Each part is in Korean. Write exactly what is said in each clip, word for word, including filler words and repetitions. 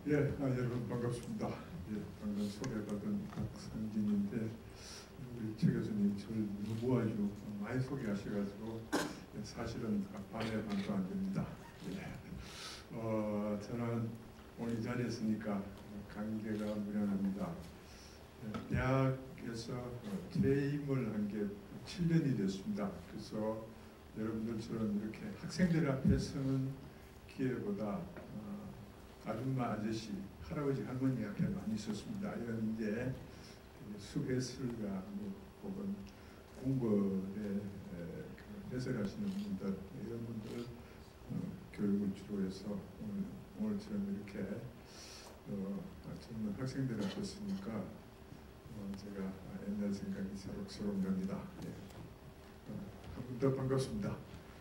예, 아, 여러분 반갑습니다. 예, 방금 소개받은 박상진인데 우리 최 교수님 저를 너무 아주 많이 소개하셔가지고 사실은 반의 반도 안 됩니다. 예. 어, 저는 오늘 이 자리에 있으니까 관계가 무량합니다. 예, 대학에서 퇴임을 한 게 칠 년이 됐습니다. 그래서 여러분들처럼 이렇게 학생들 앞에 서는 기회보다 어, 아줌마, 아저씨, 할아버지, 할머니 앞에 많이 있었습니다. 이런 이제 수배설가 뭐, 혹은 궁궐에 해설하시는 분들, 이런 분들 어, 교육을 주로 해서 오늘, 오늘처럼 이렇게 어, 젊은 학생들 앞에 있으니까 어, 제가 옛날 생각이 새록새록 납니다. 예. 어, 한 번 더 반갑습니다.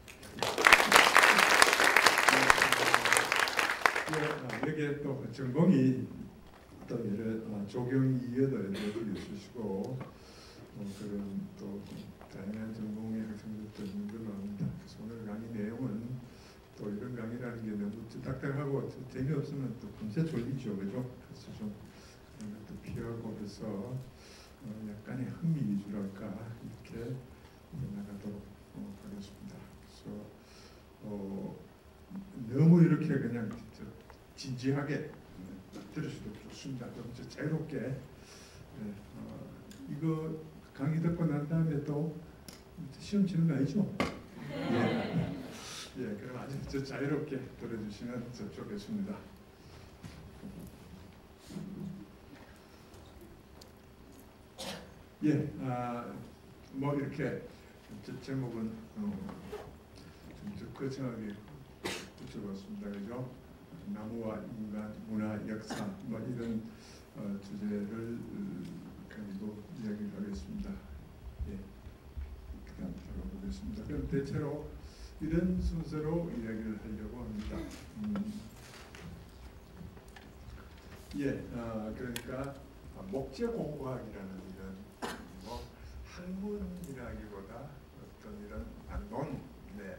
예, 여기에 또 전공이 또 여러 어, 조경이여도 여러 있으시고 어, 그런 또 다양한 전공의 학생들도 있는 걸로 압니다. 그래서 오늘 강의 내용은 또 이런 강의라는 게 너무 딱딱하고 재미없으면 또 금세 졸리죠, 그죠? 그래서 좀 그런 것도 피하고 해서 어, 약간의 흥미 위주랄까 이렇게 나가도록 어, 하겠습니다. 그래서 어, 너무 이렇게 그냥 진지하게 들으셔도 좋습니다. 좀 자유롭게. 네, 어, 이거 강의 듣고 난 다음에 또 시험 치는 거 아니죠? 예. 예, 그럼 아주 저 자유롭게 들어주시면 좋겠습니다. 예, 아, 뭐 이렇게 제, 제목은 어, 좀 거창하게 붙여봤습니다. 그죠? 나무와 인간, 문화, 역사 뭐 이런 어, 주제를 가지고 이야기를 하겠습니다. 예, 그다음 들어보겠습니다. 그럼 대체로 이런 순서로 이야기를 하려고 합니다. 음, 예, 어, 그러니까 목재공과학이라는 이런 뭐 학문이라기보다 어떤 이런 논, 네.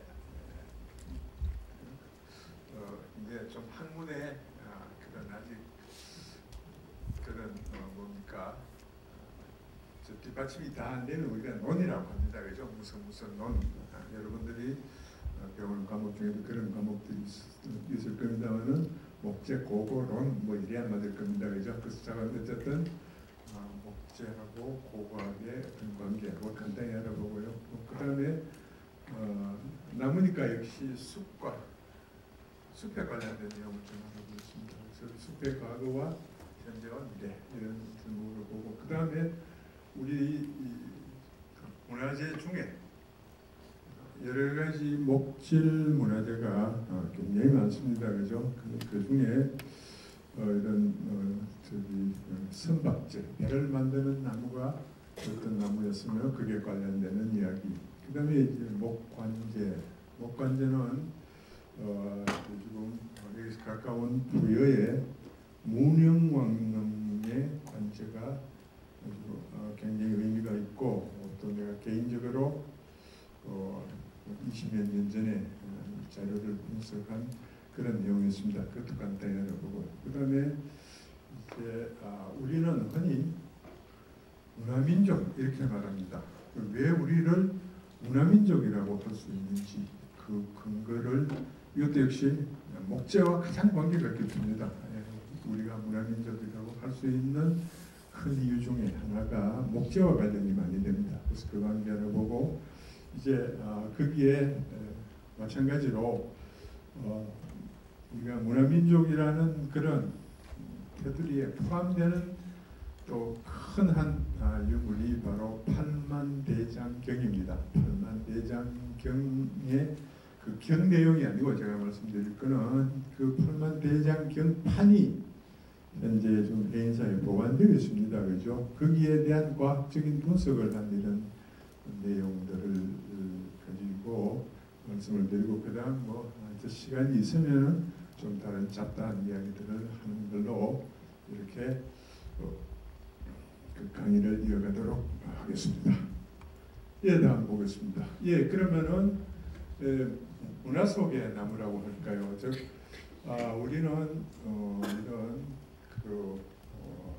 어, 이제 좀 학문의 아, 그런 아직 그런 어, 뭡니까 저 뒷받침이 다 안 되는 우리가 논이라고 합니다. 그죠? 무슨 무슨 논. 아, 여러분들이 어, 배우는 과목 중에도 그런 과목들이 있, 있을 겁니다만은 목재, 고고론 뭐 이래야 맞을 겁니다. 그죠? 그래서 제가 어쨌든 어, 목재하고 고고학의 어떤 관계 뭐 간단히 알아보고요. 뭐, 그 다음에 어, 나무니까 역시 숲과 숲에 관련된 내용을 좀 알아보겠습니다. 그래서 숲의 과거와 현재와 미래 이런 제목을 보고 그 다음에 우리 문화재 중에 여러 가지 목질 문화재가 굉장히 많습니다. 그죠? 그, 그 중에 어, 이런 어, 저기 선박재, 배를 만드는 나무가 어떤 나무였으며 그게 관련되는 이야기. 그 다음에 이제 목관재, 목관재는 어, 지금 여기서 가까운 부여의 문영왕릉의 관제가 아주 어, 굉장히 의미가 있고 또 내가 개인적으로 어, 이십여 년 전에 어, 자료를 분석한 그런 내용이었습니다. 그것도 간단히 알아보고 그 다음에 이제 아, 우리는 흔히 문화민족 이렇게 말합니다. 왜 우리를 문화민족이라고 할 수 있는지 그 근거를 이것도 역시 목재와 가장 관계가 깊습니다. 우리가 문화민족이라고 할 수 있는 큰 이유 중에 하나가 목재와 관련이 많이 됩니다. 그래서 그 관계를 보고 이제 어, 거기에 에, 마찬가지로 어, 우리가 문화민족이라는 그런 테두리에 포함되는 또 큰 한 아, 유물이 바로 팔만대장경입니다. 팔만대장경의 그 경 내용이 아니고 제가 말씀드릴 거는 그 팔만대장경판이 현재 좀 해인사에 보관되어 있습니다. 그죠? 거기에 대한 과학적인 분석을 한 이런 내용들을 가지고 말씀을 드리고 그 다음 뭐 시간이 있으면 좀 다른 잡다한 이야기들을 하는 걸로 이렇게 그 강의를 이어가도록 하겠습니다. 예, 다음 보겠습니다. 예, 그러면은 에, 문화 속의 나무라고 할까요? 즉 아, 우리는 어, 이런 그 어,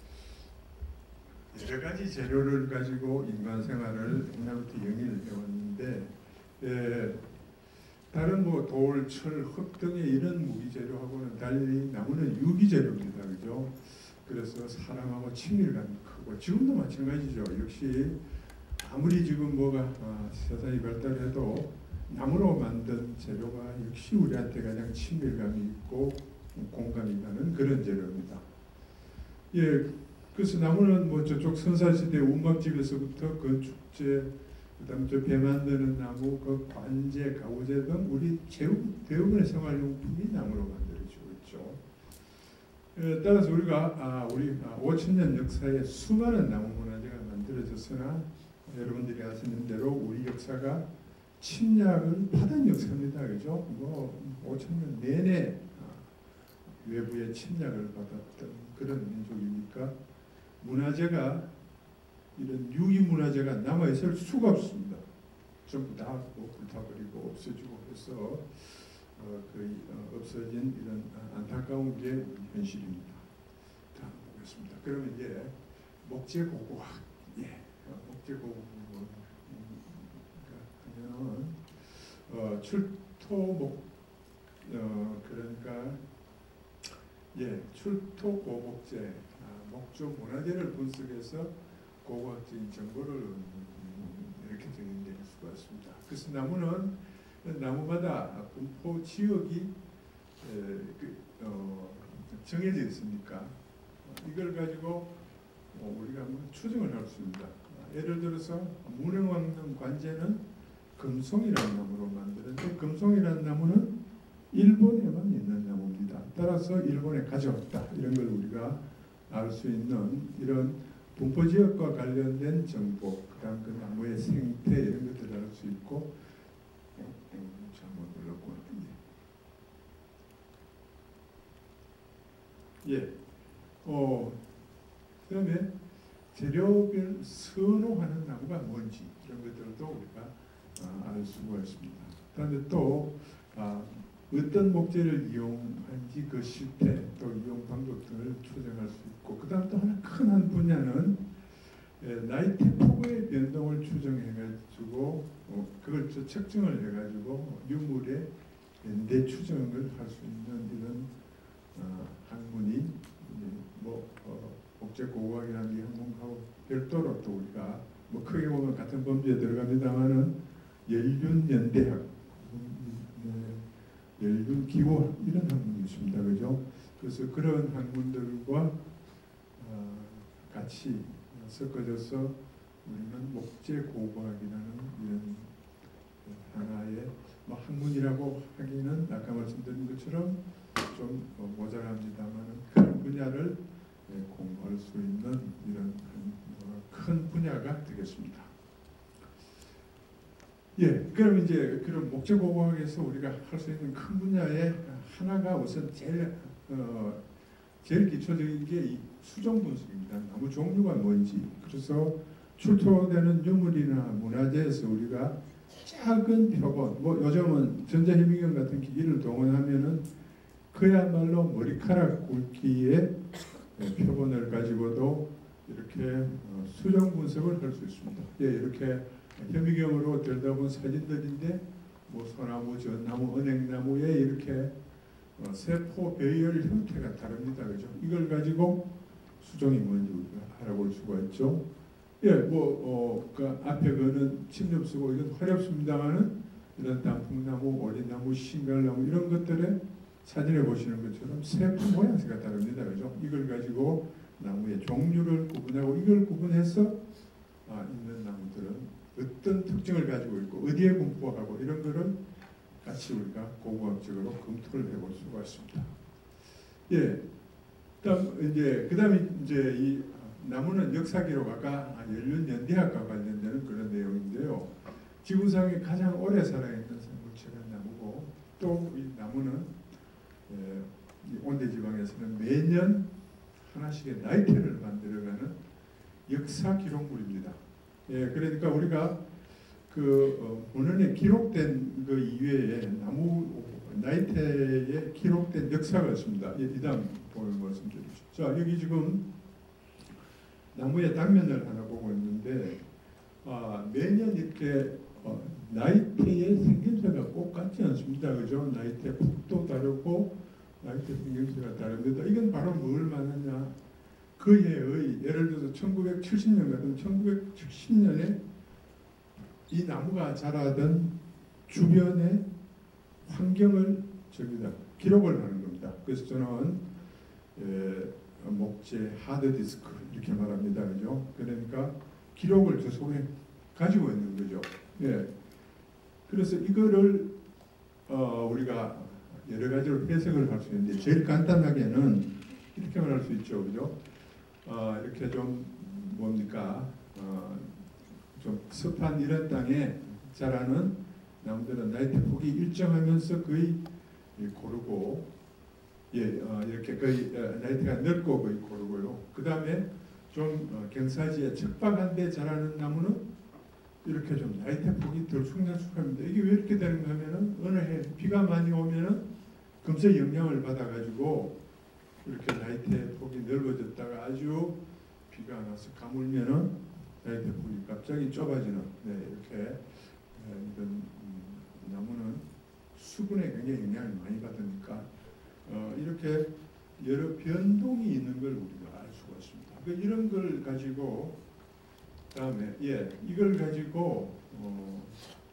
여러 가지 재료를 가지고 인간 생활을 옛날부터 영위를 해왔는데, 예, 다른 뭐 돌, 철, 흙 등의 이런 무기 재료하고는 달리 나무는 유기 재료입니다, 그죠? 그래서 사람하고 친밀감이 크고 지금도 마찬가지죠. 역시 아무리 지금 뭐가 아, 세상이 발달해도 나무로 만든 재료가 역시 우리한테 가장 친밀감이 있고 공감이 가는 그런 재료입니다. 예, 그래서 나무는 뭐 저쪽 선사시대 운박집에서부터 건축재, 그다음 저 배 만드는 나무, 그 관재, 가구재 등 우리 대부분의 생활용품이 나무로 만들어지고 있죠. 예, 따라서 우리가 아, 우리 아, 오천 년 역사에 수많은 나무 문화재가 만들어졌으나 여러분들이 아시는 대로 우리 역사가 침략을 받은 역사입니다. 그죠? 뭐 오천 년 내내 외부의 침략을 받았던 그런 민족이니까 문화재가 이런 유기 문화재가 남아있을 수가 없습니다. 전부 다 뭐 불타버리고 없어지고 해서 어, 거의 어, 없어진 이런 안타까운 게 현실입니다. 자, 보겠습니다. 그러면 이제 목재고고학, 예, 목재고고학 하면은 어, 출토목 어, 그러니까 예, 출토고목재, 아, 목조 문화재를 분석해서 고고학적인 정보를 음, 이렇게 정의될 수가 있습니다. 그래서 나무는 나무마다 분포 지역이 에, 그, 어, 정해져 있으니까 이걸 가지고 어, 우리가 한번 추정을 할 수 있습니다. 예를 들어서 문흥왕릉 관제는 금송이라는 나무로 만드는데 금송이라는 나무는 일본에만 있는 나무입니다. 따라서 일본에 가져왔다 이런 걸 우리가 알 수 있는 이런 분포 지역과 관련된 정보, 그다음 그 나무의 생태 이런 것들을 알 수 있고, 잘못 눌렀구나. 예, 어, 그다음에 재료별 선호하는 나무가 뭔지 이런 것들도 우리가 아, 알 수가 있습니다. 그런데 또 아, 어떤 목재를 이용한지 그 실태 또 이용 방법 등을 추정할 수 있고, 그 다음 또 하나 큰 한 분야는 예, 나이테 폭의 변동을 추정해가지고 어, 그걸 저 측정을 해가지고 유물의 연대 추정을 할 수 있는 이런 어, 학문이 예, 뭐 어, 목재고고학이라는 이 학문하고 별도로 또 우리가 뭐 크게 보면 같은 범주에 들어갑니다만은 연륜연대학, 연륜기호학 이런 학문이 있습니다. 그죠? 그래서 그런 학문들과 어, 같이 섞어져서 우리는 목재고고학이라는 이런 하나의 뭐 학문이라고 하기는 아까 말씀드린 것처럼 좀 어, 모자랍니다만 큰 분야를 예, 공부할 수 있는 이런 어, 큰 분야가 되겠습니다. 예, 그럼 이제 그런 목재고고학에서 우리가 할 수 있는 큰 분야의 하나가 우선 제일 어, 제일 기초적인 게 이 수종 분석입니다. 나무 종류가 뭔지. 그래서 출토되는 유물이나 문화재에서 우리가 작은 표본, 뭐 요즘은 전자현미경 같은 기기를 동원하면은 그야말로 머리카락 굵기의 표본을 가지고도 이렇게 수종 분석을 할 수 있습니다. 예, 이렇게 현미경으로 들여다본 사진들인데 뭐 소나무, 전나무, 은행나무에 이렇게 어, 세포 배열 형태가 다릅니다. 그죠? 이걸 가지고 수종이 뭔지 우리가 알아볼 수가 있죠. 예, 뭐, 어, 그 앞에 거는 침엽수고 이건 화렵수입니다만은 이런 단풍나무, 오리나무, 신갈나무 이런 것들의 사진에 보시는 것처럼 세포 모양새가 다릅니다. 그죠? 이걸 가지고 나무의 종류를 구분하고 이걸 구분해서 아, 있는 나무들은 어떤 특징을 가지고 있고 어디에 분포하고 이런 거를 같이 우리가 고고학적으로 검토를 해볼 수가 있습니다. 예, 그다음 이제 그다음에 이제 이 나무는 역사 기록 아까 연륜연대학과 관련되는 그런 내용인데요. 지구상에 가장 오래 살아있는 생물체는 나무고 또 이 나무는 예, 이 온대지방에서는 매년 하나씩의 나이테를 만들어가는 역사 기록물입니다. 예, 그러니까 우리가 그 어, 문헌에 기록된 그 이외에 나무 나이테의 기록된 역사가 있습니다. 이, 이 다음 보면 말씀드리죠. 자, 여기 지금 나무의 단면을 하나 보고 있는데 아, 매년 이렇게 어, 나이테의 생김새가 꼭 같지 않습니다. 그죠? 나이테 폭도 다르고 나이테 생김새가 다릅니다. 이건 바로 뭘 말하냐? 그 해의 예를 들어서 천구백칠십 년 같은 천구백칠십 년에 이 나무가 자라던 주변의 환경을 저기다 기록을 하는 겁니다. 그래서 저는 에, 목재 하드디스크 이렇게 말합니다. 그죠? 그러니까 기록을 저 속에 가지고 있는 거죠. 예. 그래서 이거를 어, 우리가 여러 가지로 해석을 할 수 있는데 제일 간단하게는 이렇게 말할 수 있죠. 그죠? 어, 이렇게 좀 뭡니까? 어, 좀 습한 이런 땅에 자라는 나무들은 나이테 폭이 일정하면서 거의 고르고 예, 어, 이렇게 거의 어, 나이테가 넓고 거의 고르고요. 그 다음에 좀 어, 경사지에 척박한 데 자라는 나무는 이렇게 좀 나이테 폭이 덜 숙련숙합니다. 이게 왜 이렇게 되는가 하면은 어느 해 비가 많이 오면은 금세 영향을 받아가지고 이렇게 나이테 폭이 넓어졌다가 아주 비가 안 와서 가물면은 나이테 폭이 갑자기 좁아지는 네, 이렇게 네, 이런 음, 나무는 수분에 굉장히 영향을 많이 받으니까 어, 이렇게 여러 변동이 있는 걸 우리가 알 수가 있습니다. 그 이런 걸 가지고 다음에 예 이걸 가지고 어,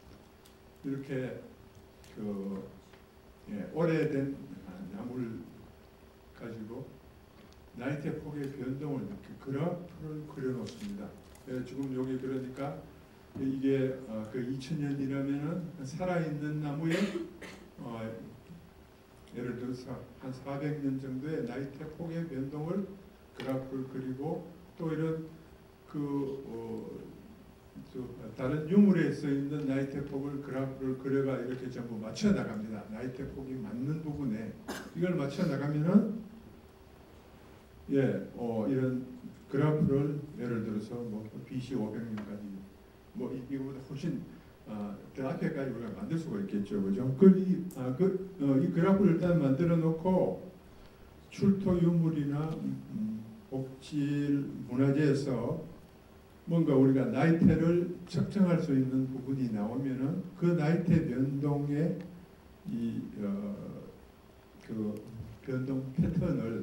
이렇게 그 예, 오래된 나무를 가지고 나이테 폭의 변동을 이렇게 그래프를 그려놓습니다. 예, 지금 여기 그러니까 이게 어, 그 이천 년이라면은 살아있는 나무의 어, 예를 들어서 한 사백 년 정도의 나이테 폭의 변동을 그래프를 그리고 또 이런 그 어, 다른 유물에 써 있는 나이테 폭을 그래프를 그려가 이렇게 전부 맞춰 나갑니다. 나이테 폭이 맞는 부분에 이걸 맞춰 나가면은 예, 어, 이런 그래프를 예를 들어서 뭐 비씨 오백 년까지 뭐 이거보다 훨씬 아, 그 앞에까지 우리가 만들 수가 있겠죠, 그죠? 그, 이, 아, 그, 어, 이 그래프를 일단 만들어 놓고 출토 유물이나 음, 복질 문화재에서 뭔가 우리가 나이테를 측정할 수 있는 부분이 나오면은 그 나이테 변동의 이 어, 그 변동 패턴을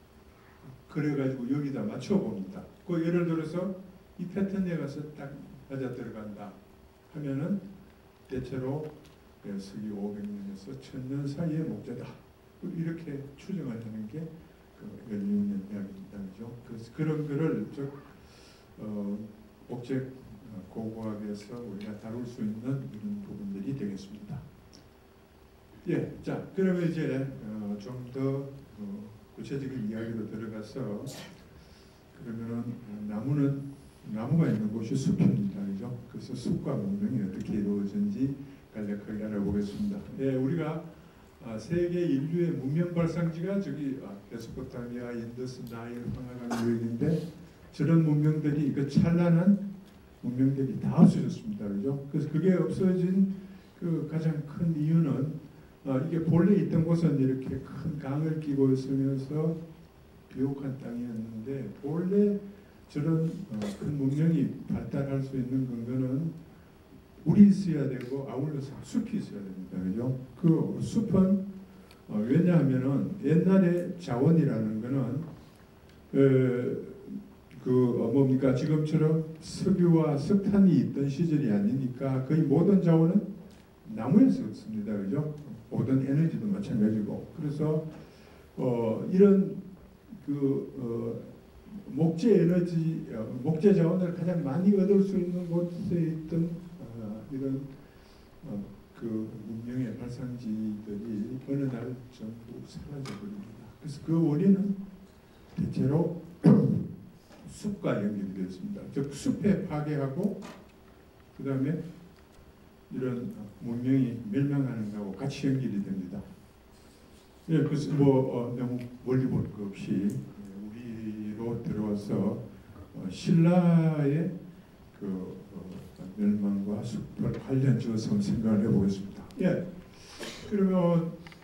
그래가지고 여기다 맞춰 봅니다. 그 예를 들어서 이 패턴에 가서 딱 맞아 들어간다 하면은 대체로 서기 오백 년에서 천 년 사이의 목재다. 이렇게 추정을 하는 게 그 연륜 이야기입니다. 그죠? 그래서 그런 거를 즉 어, 목재 고고학에서 우리가 다룰 수 있는 이런 부분들이 되겠습니다. 예, 자 그러면 이제 어, 좀 더 어, 구체적인 이야기로 들어가서 그러면은 나무는 나무가 있는 곳이 숲입니다. 그죠? 그래서 숲과 문명이 어떻게 이루어진지 간략하게 알아보겠습니다. 예, 우리가 아, 세계 인류의 문명 발상지가 저기 아, 메소포타미아, 인더스, 나일, 황하강 요인인데 저런 문명들이 그 찬란한 문명들이 다 없어졌습니다. 그죠? 그래서 그게 없어진 그 가장 큰 이유는 아, 이게 본래 있던 곳은 이렇게 큰 강을 끼고 있으면서 비옥한 땅이었는데 본래 저런 어, 큰 문명이 발달할 수 있는 근거는 물이 있어야 되고 아울러서 숲이 있어야 됩니다. 그죠? 그 숲은 어, 왜냐하면은 옛날에 자원이라는 거는 어, 그 어, 뭡니까 지금처럼 석유와 석탄이 있던 시절이 아니니까 거의 모든 자원은 나무에서 얻습니다. 그죠? 모든 에너지도 마찬가지고 그래서 어, 이런 그 어, 목재 에너지, 어, 목재 자원을 가장 많이 얻을 수 있는 곳에 있던 어, 이런 어, 그 문명의 발상지들이 어느 날 전부 사라져 버립니다. 그래서 그 원인은 대체로 숲과 연결이 되었습니다. 즉 숲에 파괴하고 그 다음에 이런 문명이 멸망하는 것하고 같이 연결이 됩니다. 예, 그래서 뭐 어, 너무 멀리 볼 것 없이 우리로 들어와서 어, 신라의 그 어, 멸망과 숲을 관련지어서 생각을 해보겠습니다. 예, 그러면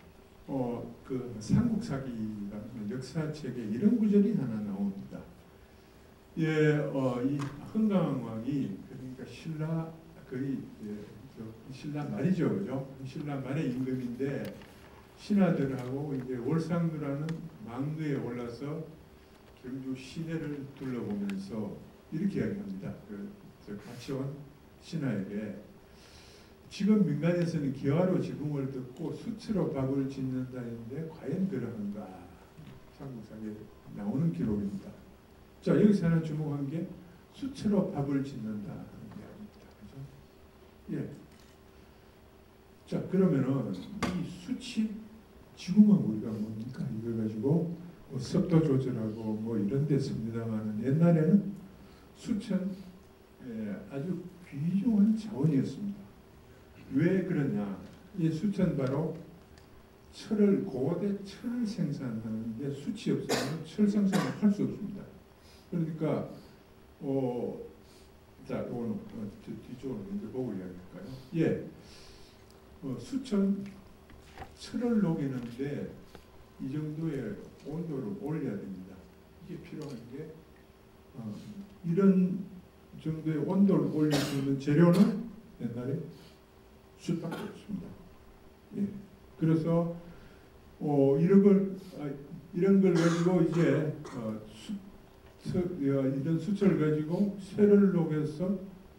어, 그 삼국사기라는 역사책에 이런 구절이 하나 나옵니다. 예, 어, 이 흥강왕이 그러니까 신라 거의 예, 저 신라 말이죠, 그죠? 신라 말의 임금인데 신하들하고 이제 월상루라는 망루에 올라서 경주 시내를 둘러보면서 이렇게 이야기합니다. 그, 저 같이 온 신하에게 지금 민간에서는 기와로 지붕을 듣고 숯으로 밥을 짓는다는데 과연 그러한가? 삼국사기에 나오는 기록입니다. 자, 여기서 하나 주목한 게 숯으로 밥을 짓는다 하는 이야기입니다. 그죠? 예. 자, 그러면은 이 숯이 지금은 우리가 뭡니까? 이걸 가지고 뭐 습도 조절하고 뭐 이런 데 씁니다만 옛날에는 숯은 예, 아주 귀중한 자원이었습니다. 왜 그러냐? 이 숯은 바로 철을 고대 철을 생산하는데 숯이 없으면 철 생산을 할 수 없습니다. 그러니까 어, 자, 오늘 어, 뒤쪽으로 먼저 보고 이야기할까요? 예, 어, 숯은 철을 녹이는데 이 정도의 온도를 올려야 됩니다. 이게 필요한 게 어, 이런 정도의 온도를 올릴 수 있는 재료는 옛날에 숯밖에 없습니다. 예. 그래서 어, 이런 걸 아, 이런 걸 가지고 이제 어, 수, 수, 어, 이런 수철을 가지고 쇠를 녹여서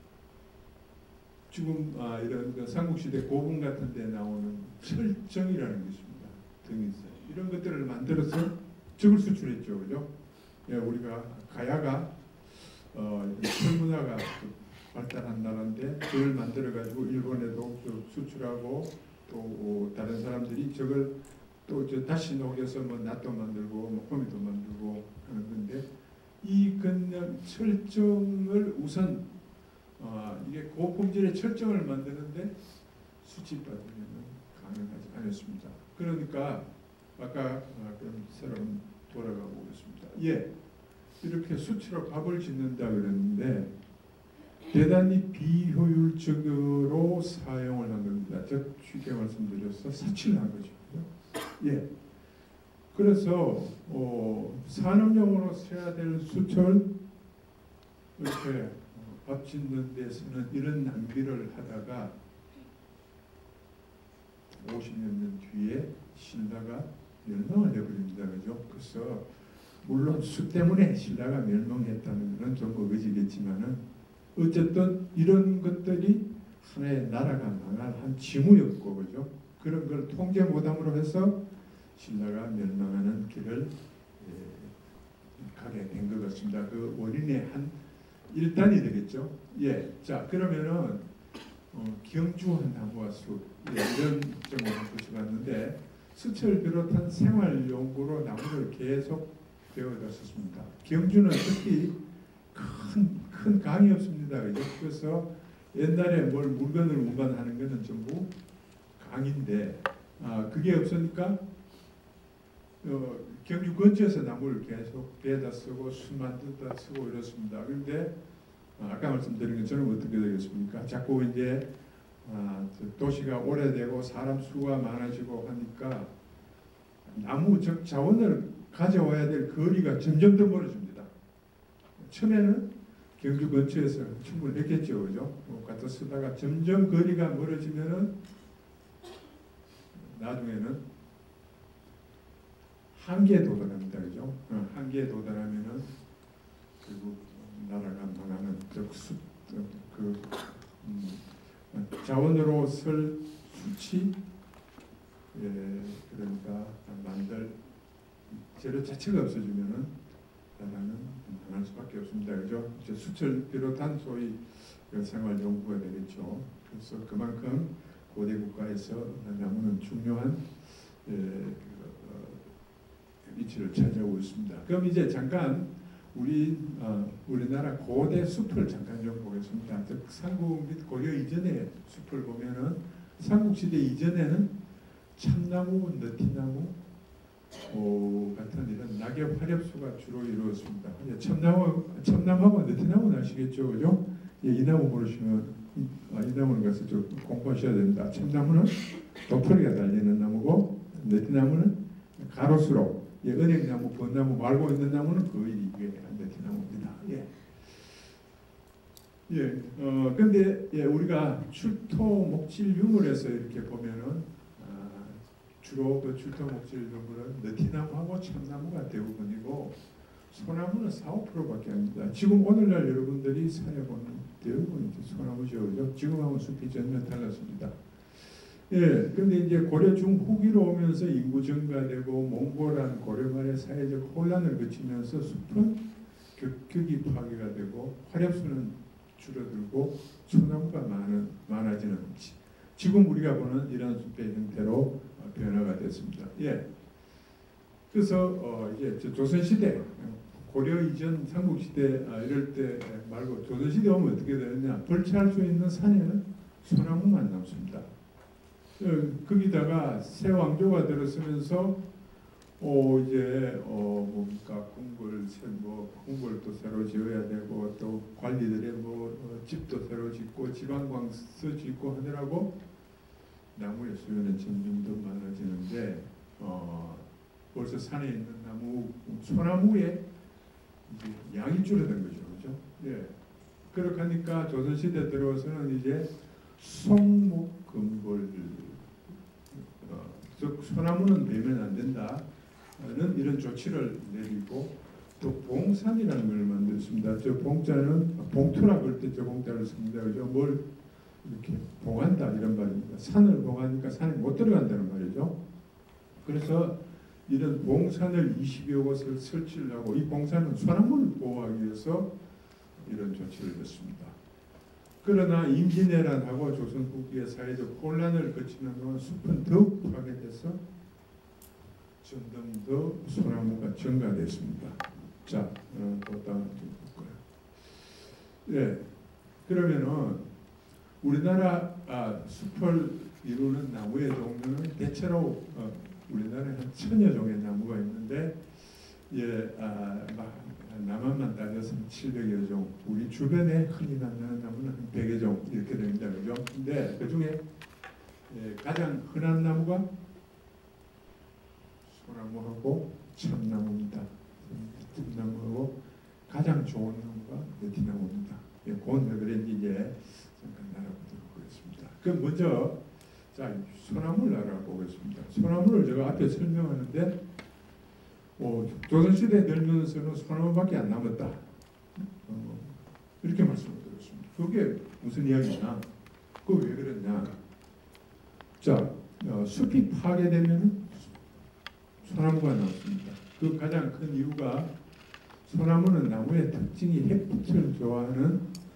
지금 아, 이런 그 삼국시대 고분 같은 데 나오는 철정이라는 게 있습니다. 등이세 이런 것들을 만들어서 적을 수출했죠, 그죠? 예, 우리가 가야가 어, 철문화가 발달한 나라인데 그걸 만들어 가지고 일본에도 수출하고 또 다른 사람들이 저걸 또 저 다시 녹여서 뭐 낫도 만들고 뭐 호미도 만들고 하는 건데 이 그냥 철정을 우선 어, 이게 고품질의 철정을 만드는데 수치 받으면 가능하지 않았습니다. 그러니까 아까 어, 그럼 새로운 돌아가 보겠습니다. 예, 이렇게 수치로 밥을 짓는다 그랬는데. 대단히 비효율적으로 사용을 한 겁니다. 즉 쉽게 말씀드려서 사치를 한 거죠. 예. 그래서 어, 산업용으로 써야 될 수철 이렇게 밥 짓는 데서는 이런 낭비를 하다가 오십여 년 뒤에 신라가 멸망을 해버립니다. 그죠? 그래서 물론 수 때문에 신라가 멸망했다는 것은 좀 의지겠지만은 어쨌든 이런 것들이 하나의 나라가 망할 한 징후였고, 그죠? 그런 걸 통제 못함으로 해서 신라가 멸망하는 길을 예, 가게 된 것 같습니다. 그 원인의 한 일단이 되겠죠. 예, 자 그러면은 어, 경주한 나무와 숲 예, 이런 점을 보셔봤는데 수철 비롯한 생활용구로 나무를 계속 배워갔었습니다. 경주는 특히 큰, 큰 강이 없습니다. 그죠? 그래서 옛날에 뭘 물건을 운반하는 것은 전부 강인데 아, 그게 없으니까 어, 경주 근처에서 나무를 계속 배에다 쓰고 수 만들다 쓰고 이렇습니다. 그런데 아, 아까 말씀드린 것처럼 어떻게 되겠습니까? 자꾸 이제 아, 도시가 오래되고 사람 수가 많아지고 하니까 나무 즉 자원을 가져와야 될 거리가 점점 더 멀어집니다. 처음에는 경주 근처에서 충분히 했겠죠, 그죠? 뭐 갖다 쓰다가 점점 거리가 멀어지면은 나중에는 한계에 도달합니다, 그죠? 어, 한계에 도달하면은 결국 나라가 망하는 수, 그 음, 자원으로 쓸 수치, 예, 그러니까 만들 재료 자체가 없어지면은 나라는 망할 수밖에 없습니다. 그죠? 이제 수철 비롯한 소위 생활 연구가 되겠죠. 그래서 그만큼 고대 국가에서 나무는 중요한 예, 그, 어, 위치를 차지하고 있습니다. 그럼 이제 잠깐 우리 어, 우리나라 고대 숲을 잠깐 좀 보겠습니다. 즉 삼국 및 고려 이전의 숲을 보면은 삼국 시대 이전에는 참나무, 느티나무 오, 같은 이런 낙엽 화렵수가 주로 이루어집니다. 참나무, 참나무하고 느티나무는 아시겠죠, 그죠? 예, 이 나무 모르시면 이, 아, 이 나무는 가서 좀 공부하셔야 됩니다. 참나무는 도토리가 달리는 나무고 느티나무는 가로수로, 예, 은행나무, 벚나무 말고 있는 나무는 거의 이게 느티나무입니다. 예. 예, 어, 근데 예, 우리가 출토 목질 유물에서 이렇게 보면은 아, 주로 그 출토 목질 유물은 느티나무하고 참나무가 대부분이고 소나무는 사, 오 퍼센트밖에 안 됩니다. 지금 오늘날 여러분들이 사용하는 대부분 소나무죠, 그죠? 지금하고 숲이 전혀 달랐습니다. 예, 근데 이제 고려 중후기로 오면서 인구 증가되고 몽골한 고려 말의 사회적 혼란을 거치면서 숲은 급격히 파괴가 되고 화렵수는 줄어들고 소나무가 많은, 많아지는 지, 지금 우리가 보는 이런 숲의 형태로 변화가 됐습니다. 예. 그래서 어, 이제 조선시대, 고려 이전 삼국시대 아, 이럴 때 말고 조선시대 오면 어떻게 되느냐, 벌채할 수 있는 산에는 소나무만 남습니다. 거기다가 새 왕조가 들어서면서 어 이제 어 뭡니까 궁궐 뭐 궁궐도 새로 지어야 되고 또 관리들의 뭐 어, 집도 새로 짓고 지방광서 짓고 하느라고 나무의 수요는 점점 더 많아지는데 어 벌써 산에 있는 나무 소나무의 이제 양이 줄어든 거죠, 그렇죠? 예. 그렇게 하니까 조선시대 들어와서는 이제 송목 금골 어, 소나무는 베면 안 된다는 이런 조치를 내리고 또 봉산이라는 걸 만들었습니다. 저 봉자는 봉투라 그럴 때 저 봉자를 씁니다. 그죠? 뭘 이렇게 봉한다 이런 말입니다. 산을 봉하니까 산에 못 들어간다는 말이죠. 그래서 이런 봉산을 이십여 곳을 설치를 하고 이 봉산은 소나무를 보호하기 위해서 이런 조치를 했습니다. 그러나 임진왜란하고 조선 후기의 사회적 혼란을 거치는 동안 숲은 더욱 파괴돼서 점점 더 소나무가 증가됐습니다. 자, 어, 또 다음 볼 거예요. 예, 그러면은 우리나라 아, 숲을 이루는 나무의 종류는 대체로 어, 우리나라에 한 천여 종의 나무가 있는데, 예, 아, 막 남한만 따져서 칠백여 종, 우리 주변에 흔히 만나는 나무는 한 백여 종 이렇게 됩니다. 그죠? 근데 그 중에 예, 가장 흔한 나무가 소나무하고 참나무입니다. 참나무하고 가장 좋은 나무가 느티나무입니다. 예, 그건 왜 그런지 이제 잠깐 알아보도록 하겠습니다. 그럼 먼저 자 소나무를 알아보겠습니다. 소나무를 제가 앞에 설명하는데 어, 조선시대 들면서는 소나무밖에 안 남았다. 어, 이렇게 말씀을 드렸습니다. 그게 무슨 이야기냐? 그거 왜 그랬냐? 자, 어, 숲이 파괴되면 소나무가 나왔습니다. 그 가장 큰 이유가 소나무는 나무의 특징이 햇빛을 좋아하는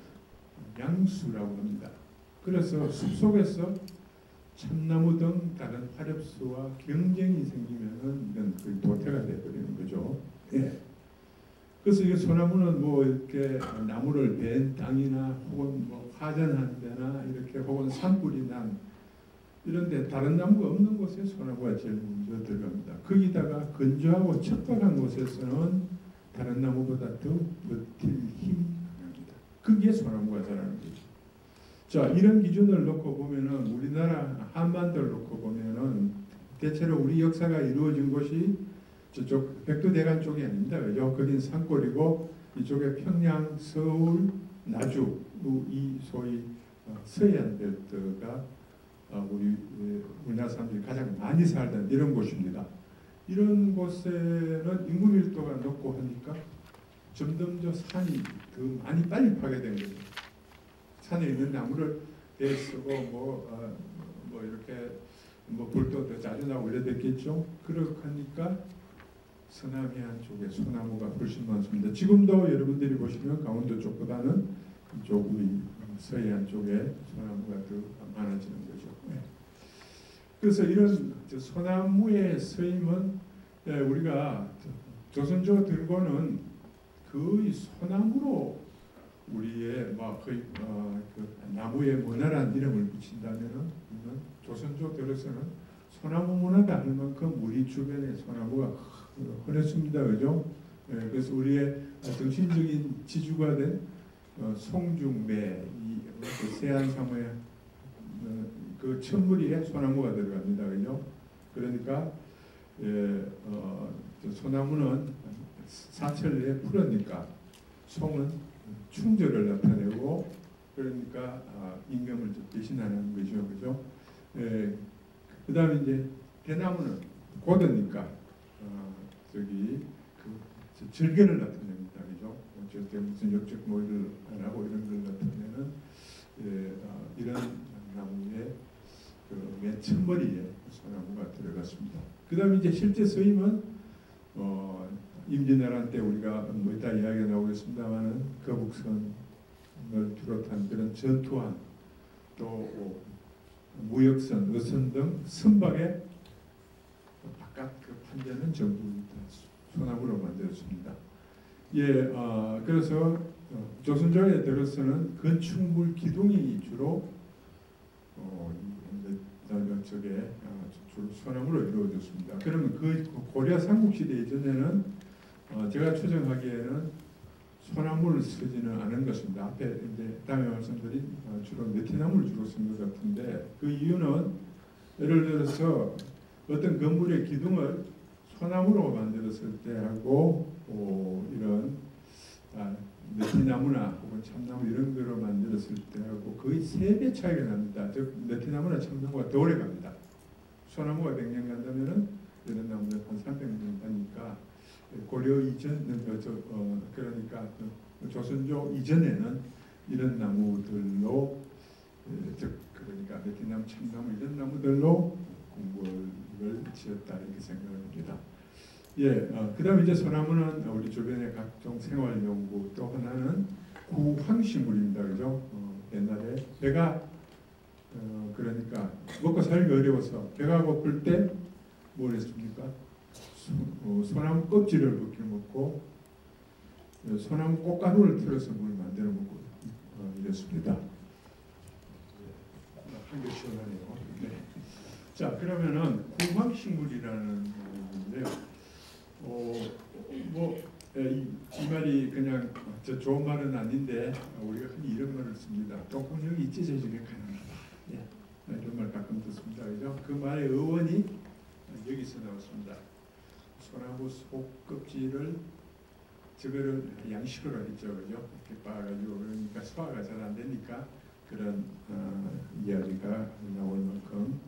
양수라고 합니다. 그래서 숲속에서 참나무 등 다른 화렵수와 경쟁이 생기면은 이건 거의 도태가 되어버리는 거죠. 예. 그래서 이 소나무는 뭐 이렇게 나무를 벤 땅이나 혹은 뭐 화전한 데나 이렇게 혹은 산불이 난 이런데 다른 나무가 없는 곳에 소나무가 제일 먼저 들어갑니다. 거기다가 건조하고 척박한 곳에서는 다른 나무보다 더 버틸 힘이 강합니다. 거기에 소나무가 자라는 거죠. 자, 이런 기준을 놓고 보면은 우리나라 한반도를 놓고 보면은 대체로 우리 역사가 이루어진 곳이 저쪽 백두대간 쪽이 아닙니다. 그죠? 거긴 산골이고 이쪽에 평양, 서울, 나주 이 소위 서해안 벨트가 우리 우리나라 사람들이 가장 많이 살던 이런 곳입니다. 이런 곳에는 인구 밀도가 높고 하니까 점점 더 산이 더 많이 빨리 파괴된 거죠. 산에 있는 나무를 대쓰고 뭐, 어, 뭐 이렇게 뭐 불도 더 자주 나고 이래 됐겠죠. 그렇게 하니까 서남해안 쪽에 소나무가 훨씬 많습니다. 지금도 여러분들이 보시면 강원도 쪽보다는 이쪽 우리 서해안 쪽에 소나무가 더 많아지는 거죠. 네. 그래서 이런 소나무의 서임은 예, 우리가 조선조 들고는 거의 소나무로 우리의 뭐 거의 어, 그 나무에 원활한 이름을 붙인다면은 조선조 들어서는 소나무 문화다 할 만큼 우리 주변에 소나무가 흔했습니다, 그죠? 예, 그래서 우리의 정신적인 지주가 된 어, 송중매, 이 그 세안사무의 어, 그 천무리에 소나무가 들어갑니다, 그죠? 그러니까 예, 어, 소나무는 사철에 푸르니까 송은 충절을 나타내고 그러니까 아, 임금을 대신하는 거죠, 그죠? 예, 그다음에 이제 대나무는 고드니까 어, 저기 그 절개를 나타냅니다, 그죠? 어쨌든 무슨 역적 모의를 안 하고 이런 걸 나타내는 예, 어, 이런 나무의 그맨 첫머리에 소나무가 들어갔습니다. 그다음에 이제 실제 서임은 어, 임진왜란 때 우리가 뭐 이따 이야기가 나오겠습니다만은 거북선을 비롯한 그런 전투함 또 무역선, 어선 등 선박의 바깥 그 판자는 전부 소나무로 만들었습니다. 예, 어, 그래서 어, 조선조에 들어서는 건축물 기둥이 주로 어, 저게 어, 주로 소나무로 이루어졌습니다. 그러면 그 고려 삼국시대 이전에는 어, 제가 추정하기에는 소나무를 쓰지는 않은 것입니다. 앞에 이제 다음에 말씀드린 어, 주로 느티나무를 주로 쓴 것 같은데 그 이유는 예를 들어서 어떤 건물의 기둥을 소나무로 만들었을 때하고 어, 이런 아, 느티나무나 혹은 참나무 이런 거로 만들었을 때하고 거의 세 배 차이가 납니다. 즉 느티나무나 참나무가 더 오래 갑니다. 소나무가 백 년 간다면은 이런 나무는 한 삼백 년 가니까 고려 이전 저, 어, 그러니까 조선조 이전에는 이런 나무들로 즉 그러니까 느티나무, 참나무 이런 나무들로 궁궐을 지었다 이렇게 생각합니다. 예, 어, 그다음 이제 소나무는 우리 주변의 각종 생활용구 또 하나는 구황식물입니다, 그죠? 어, 옛날에 배가 어, 그러니까 먹고 살기 어려워서 배가 고플 때 뭘 했습니까? 소, 어, 소나무 껍질을 벗겨 먹고 어, 소나무 꽃가루를 틀어서 물 만들어 먹고 어, 이랬습니다. 한개 시원하네요. 네. 자, 그러면은 구황식물이라는 건데요. 어, 뭐, 이, 이 말이 그냥 저 좋은 말은 아닌데 우리가 흔히 이런 말을 씁니다. 똥구녕이 찢어지게 가능하다. 예, 이런 말 가끔 듣습니다. 그죠? 그 말의 어원이 여기서 나왔습니다. 소나무 속 껍질을 저거를 양식으로 했죠, 그죠? 이렇게 빻아가지고 그러니까 소화가 잘 안 되니까 그런 어, 이야기가 나올 만큼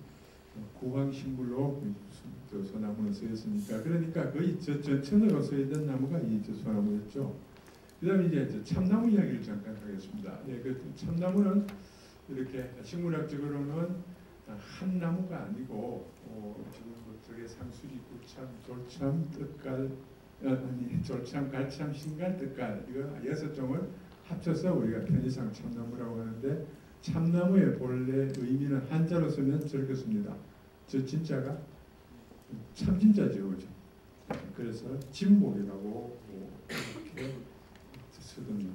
구황식물로 저 소나무는 쓰였으니까 그러니까 거의 저 전천으로 쓰이던 나무가 이 저 소나무였죠. 그다음에 이제 저 참나무 이야기를 잠깐 하겠습니다. 예, 그 참나무는 이렇게 식물학적으로는 한 나무가 아니고 어, 지금 저게 상수리, 구참, 돌참, 떡갈, 어, 아니 돌참, 갈참, 신갈, 떡갈 이거 여섯 종을 합쳐서 우리가 편의상 참나무라고 하는데 참나무의 본래 의미는 한자로 쓰면 저렇게 씁니다. 저 진짜가 참진짜죠, 그죠? 그래서 진목이라고 이렇게 쓰던,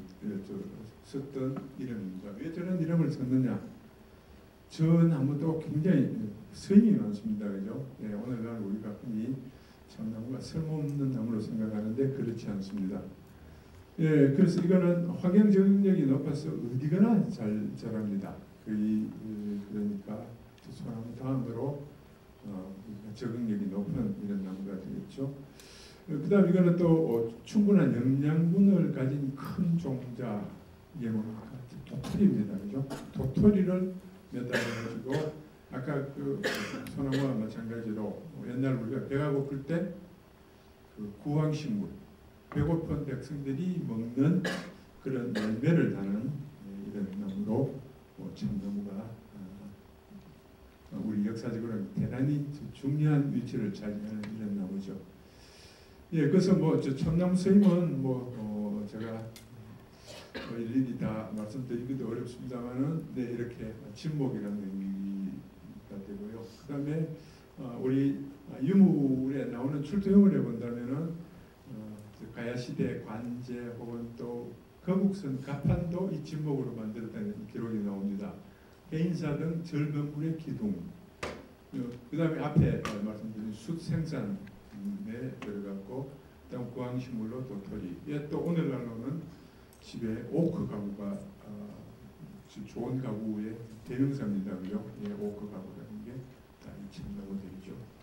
썼던 이름입니다. 왜 저런 이름을 썼느냐? 저 나무도 굉장히 스님이 많습니다, 그죠? 네, 오늘날 우리가 흔히 참나무가 쓸모없는 나무로 생각하는데 그렇지 않습니다. 예, 그래서 이거는 환경 적응력이 높아서 어디가나 잘 자랍니다. 거의 그러니까 소나무 다음으로 어, 적응력이 높은 이런 나무가 되겠죠. 그다음 이거는 또 어, 충분한 영양분을 가진 큰 종자, 이게 뭡니까? 도토리입니다, 그죠? 도토리를 매달아가지고 아까 그 소나무와 마찬가지로 옛날 우리가 배가 고플 때 그 구황식물 배고픈 백성들이 먹는 그런 열매를 다는 이런 나무로 뭐 참나무가 우리 역사적으로 대단히 중요한 위치를 차지하는 이런 나무죠. 예, 그래서 뭐 저 참나무 스님은 뭐 어, 제가 뭐 일일이 다 말씀드리기도 어렵습니다만은 네, 이렇게 진목이라는 의미가 되고요. 그다음에 어, 우리 유물에 나오는 출토형을 해본다면은 어, 가야 시대 관제 혹은 또 거북선 가판도 이 진목으로 만들었다는 기록이 나옵니다. 해인사 등 절건물의 기둥, 그 다음에 앞에 말씀드린 숯 생산에 들어갔고, 그다음 구황식물로 도토리. 예, 또 오늘날로는 집에 오크 가구가 어, 좋은 가구의 대명사입니다, 그죠? 예, 오크 가구라는 게 다 이 참나무 되죠.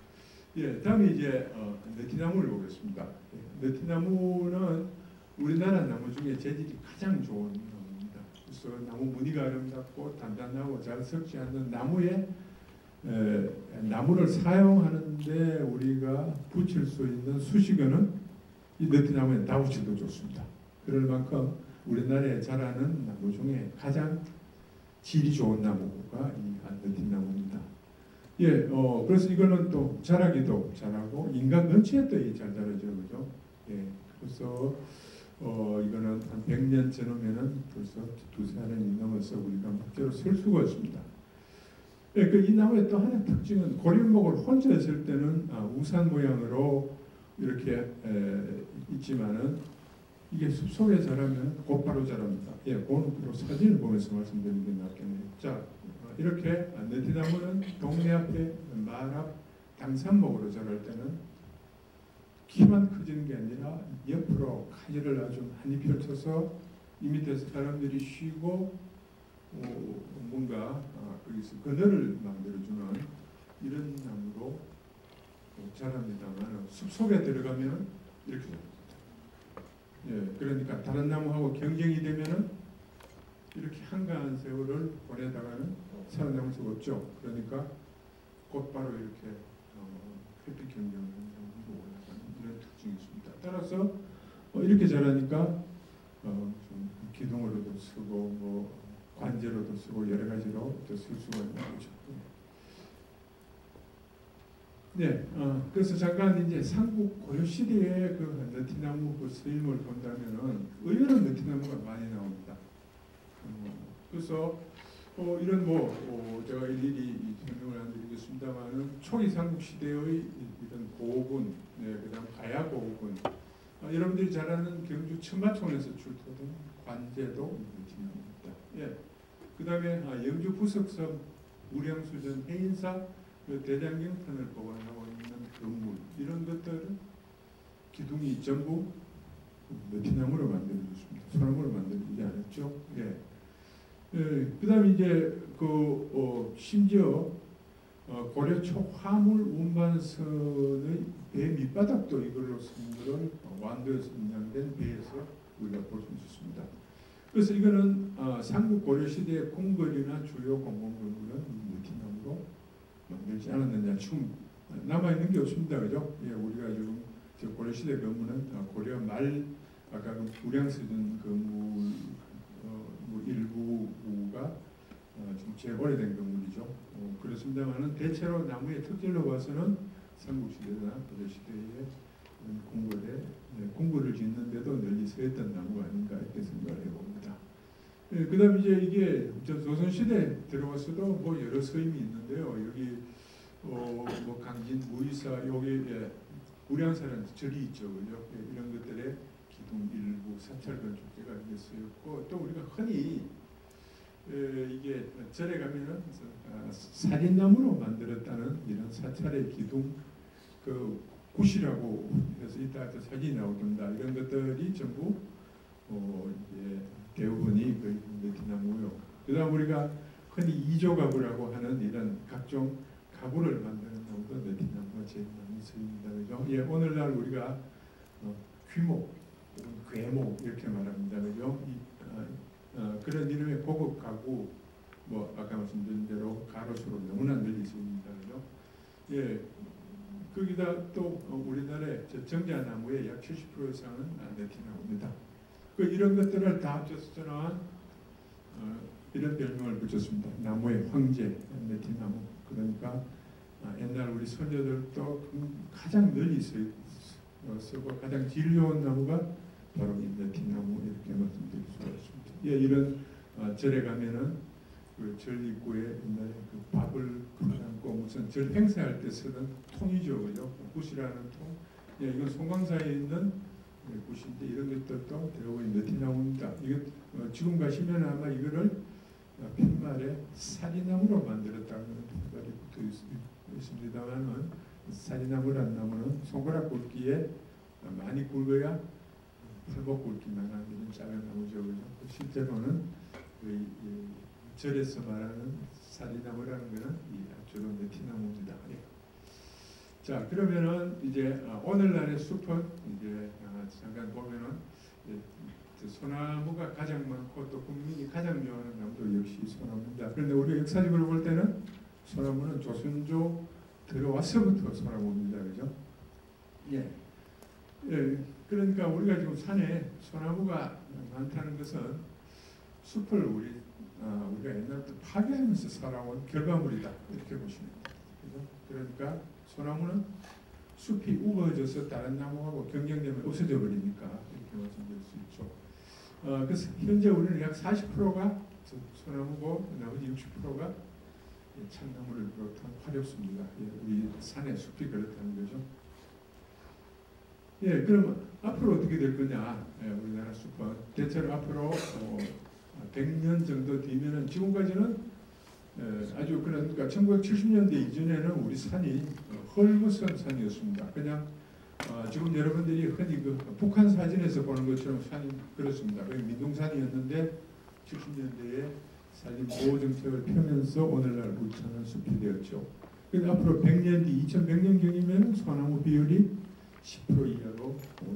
예, 다음에 이제 어, 느티나무를 보겠습니다. 예, 느티나무는 우리나라 나무 중에 재질이 가장 좋은 나무입니다. 그래서 나무 무늬가 아름답고 단단하고 잘 썩지 않는 나무에 에, 나무를 사용하는데 우리가 붙일 수 있는 수식어는 이 느티나무에 다 붙여도 좋습니다. 그럴 만큼 우리나라에 자라는 나무 중에 가장 질이 좋은 나무가 이 느티나무입니다. 예, 어, 그래서 이거는 또 자라기도 잘하고 인간 근처에 또 잘 자라죠, 그죠? 예, 그래서 어, 이거는 한 백 년 전후면은 벌써 두세 년이 넘어서 우리가 막대로 쓸 수가 없습니다. 예, 그 이 나무의 또 하나의 특징은 고릴목을 혼자 있을 때는 아, 우산 모양으로 이렇게 에, 있지만은 이게 숲속에 자라면 곧바로 자랍니다. 예, 그건 사진을 보면서 말씀드리는 게 낫겠네요. 자, 이렇게 느티나무는 동네 앞에 말 앞 당산목으로 자랄 때는 키만 커지는 게 아니라 옆으로 가지를 아주 많이 펼쳐서 이 밑에서 사람들이 쉬고 어, 뭔가 아, 거기서 그늘을 만들어주는 이런 나무로 자랍니다만 숲속에 들어가면 이렇게 자랍니다. 예, 그러니까 다른 나무하고 경쟁이 되면은 이렇게 한가한 세월을 보내다가는 살아남을 수가 없죠. 그러니까 곧바로 이렇게 어, 햇빛 경쟁을 위로 올라가는 이런 특징이 있습니다. 따라서 어, 이렇게 자라니까 어, 좀 기둥으로도 쓰고 뭐 관제로도 쓰고 여러 가지로 쓸 수가 있는 거죠. 네, 어, 그래서 잠깐 이제 삼국 고려 시대의 그 느티나무 그 서임을 본다면은 의외로 느티나무가 많이 나옵니다. 어, 그래서 어, 이런 뭐 어, 제가 일일이 설명을 안 드리겠습니다만은 초기 삼국 시대의 이런 고군, 네, 그다음 가야 고군, 어, 여러분들이 잘 아는 경주 천마총에서 출토된 관제도 느티나무입니다. 예, 그다음에 아, 영주 부석섬 우량수전 해인사 그 대장경탄을 보관하고 있는 건물 이런 것들은 기둥이 전부 느티나무로 만들어졌습니다. 소나무로 만들어지지 않았죠. 예. 예, 그다음에 이제 그 어, 심지어 어, 고려 초 화물 운반선의 배 밑바닥도 이걸로 선물을 완도에서 인양된 배에서 우리가 볼 수 있습니다. 그래서 이거는 어, 삼국 고려 시대의 궁궐이나 주요 공공 건물은 느티나무로 만들지 않았느냐. 지금 남아 있는 게 없습니다, 그죠? 예, 우리가 지금 저 고려 시대 건물은 고려 말 아까 그 우량수전 건물 어, 뭐 일부가 어, 좀 제일 오래된 건물이죠. 어, 그렇습니다만은 대체로 나무의 특질로 봐서는 삼국 시대나 고려 시대의 궁궐에 네, 궁궐을 짓는데도 널리 서했던 나무가 아닌가 이렇게 생각을 해봅니다. 예, 그다음 이제 이게 저 조선 시대 들어와서도 뭐 여러 서임이 있는데요. 여기 어, 뭐 강진 무의사 여기 예, 우량사라는 절이 있죠, 그죠? 예, 이런 것들의 기둥 일부 사찰관 족제가 있었고 또 우리가 흔히 에, 이게 절에 가면은 아, 살인나무로 만들었다는 이런 사찰의 기둥 그 굿이라고 해서 이따 사진이 나오던다 이런 것들이 전부 어, 이제 대부분이 그 느티나무요. 그다음 우리가 흔히 이조가구라고 하는 이런 각종 가구를 만드는 나무도 느티나무가 제일 많이 쓰입니다. 그죠? 예, 오늘날 우리가 어, 귀목 혹은 괴목 이렇게 말합니다. 그죠? 이, 어, 어, 그런 이름의 고급 가구 뭐 아까 말씀드린 대로 가로수로 너무나 널리 쓰입니다. 그죠? 예. 거기다 또 우리나라의 정자나무의 약 칠십 퍼센트 이상은 느티나무입니다. 그 이런 것들을 다 합쳐서 저는 어, 이런 별명을 붙였습니다. 나무의 황제, 느티나무. 그러니까 아, 옛날 우리 선조들도 가장 널리 쓰고 가장 질 좋은 나무가 바로 이 느티나무 이렇게 말씀드릴 수가 있습니다. 예, 이런 어, 절에 가면은 그 절 입구에 옛날에 그 밥을 담고 무슨 절 행사할 때 쓰던 통이죠, 그죠? 굿이라는 통. 예, 이건 송광사에 있는 굿인데 이런 것들도 대부분 느티나무입니다. 이거 어, 지금 가시면 아마 이거를 어, 팻말에 사리나무로 만들었다는 말이 붙어 있습니다만은 사리나무란 나무는 손가락 굵기에 많이 굵어야 팔복 굵기만한 이런 작은 나무죠, 그죠? 실제로는 그, 이, 절에서 말하는 사리나무라는 것은 이 주로 느티나무입니다. 예. 자, 그러면은 이제 어, 오늘날의 숲은 이제 어, 잠깐 보면은 이제 소나무가 가장 많고 또 국민이 가장 좋아하는 나무도 역시 소나무입니다. 그런데 우리가 역사적으로 볼 때는 소나무는 조선조 들어와서부터 소나무입니다. 그죠? 예. 예. 그러니까 우리가 지금 산에 소나무가 많다는 것은 숲을 우리 어, 우리가 옛날부터 파괴하면서 살아온 결과물이다 이렇게 보시면 됩니다. 그죠? 그러니까 소나무는 숲이 우거져서 다른 나무하고 경쟁되면 없어져 버리니까 이렇게 말씀드릴 수 있죠. 어, 그래서 현재 우리는 약 사십 퍼센트가 소나무고 나머지 육십 퍼센트가 참나무를 비롯한 화렵수입니다. 예, 우리 산의 숲이 그렇다는 거죠. 예, 그러면 앞으로 어떻게 될 거냐? 예, 우리나라 숲은 대체로 앞으로 어, 백 년 정도 뒤면은 지금까지는 예, 아주 그러니까 천구백칠십 년대 이전에는 우리 산이 헐벗은 산이었습니다. 그냥 어, 지금 여러분들이 흔히 그 북한 사진에서 보는 것처럼 산이 그렇습니다. 그게 민둥산이었는데 칠십 년대에 산림 보호 정책을 펴면서 오늘날 울창한 숲이 되었죠. 그래서 앞으로 백 년 뒤 이천백 년경이면 소나무 비율이 십 퍼센트 이하로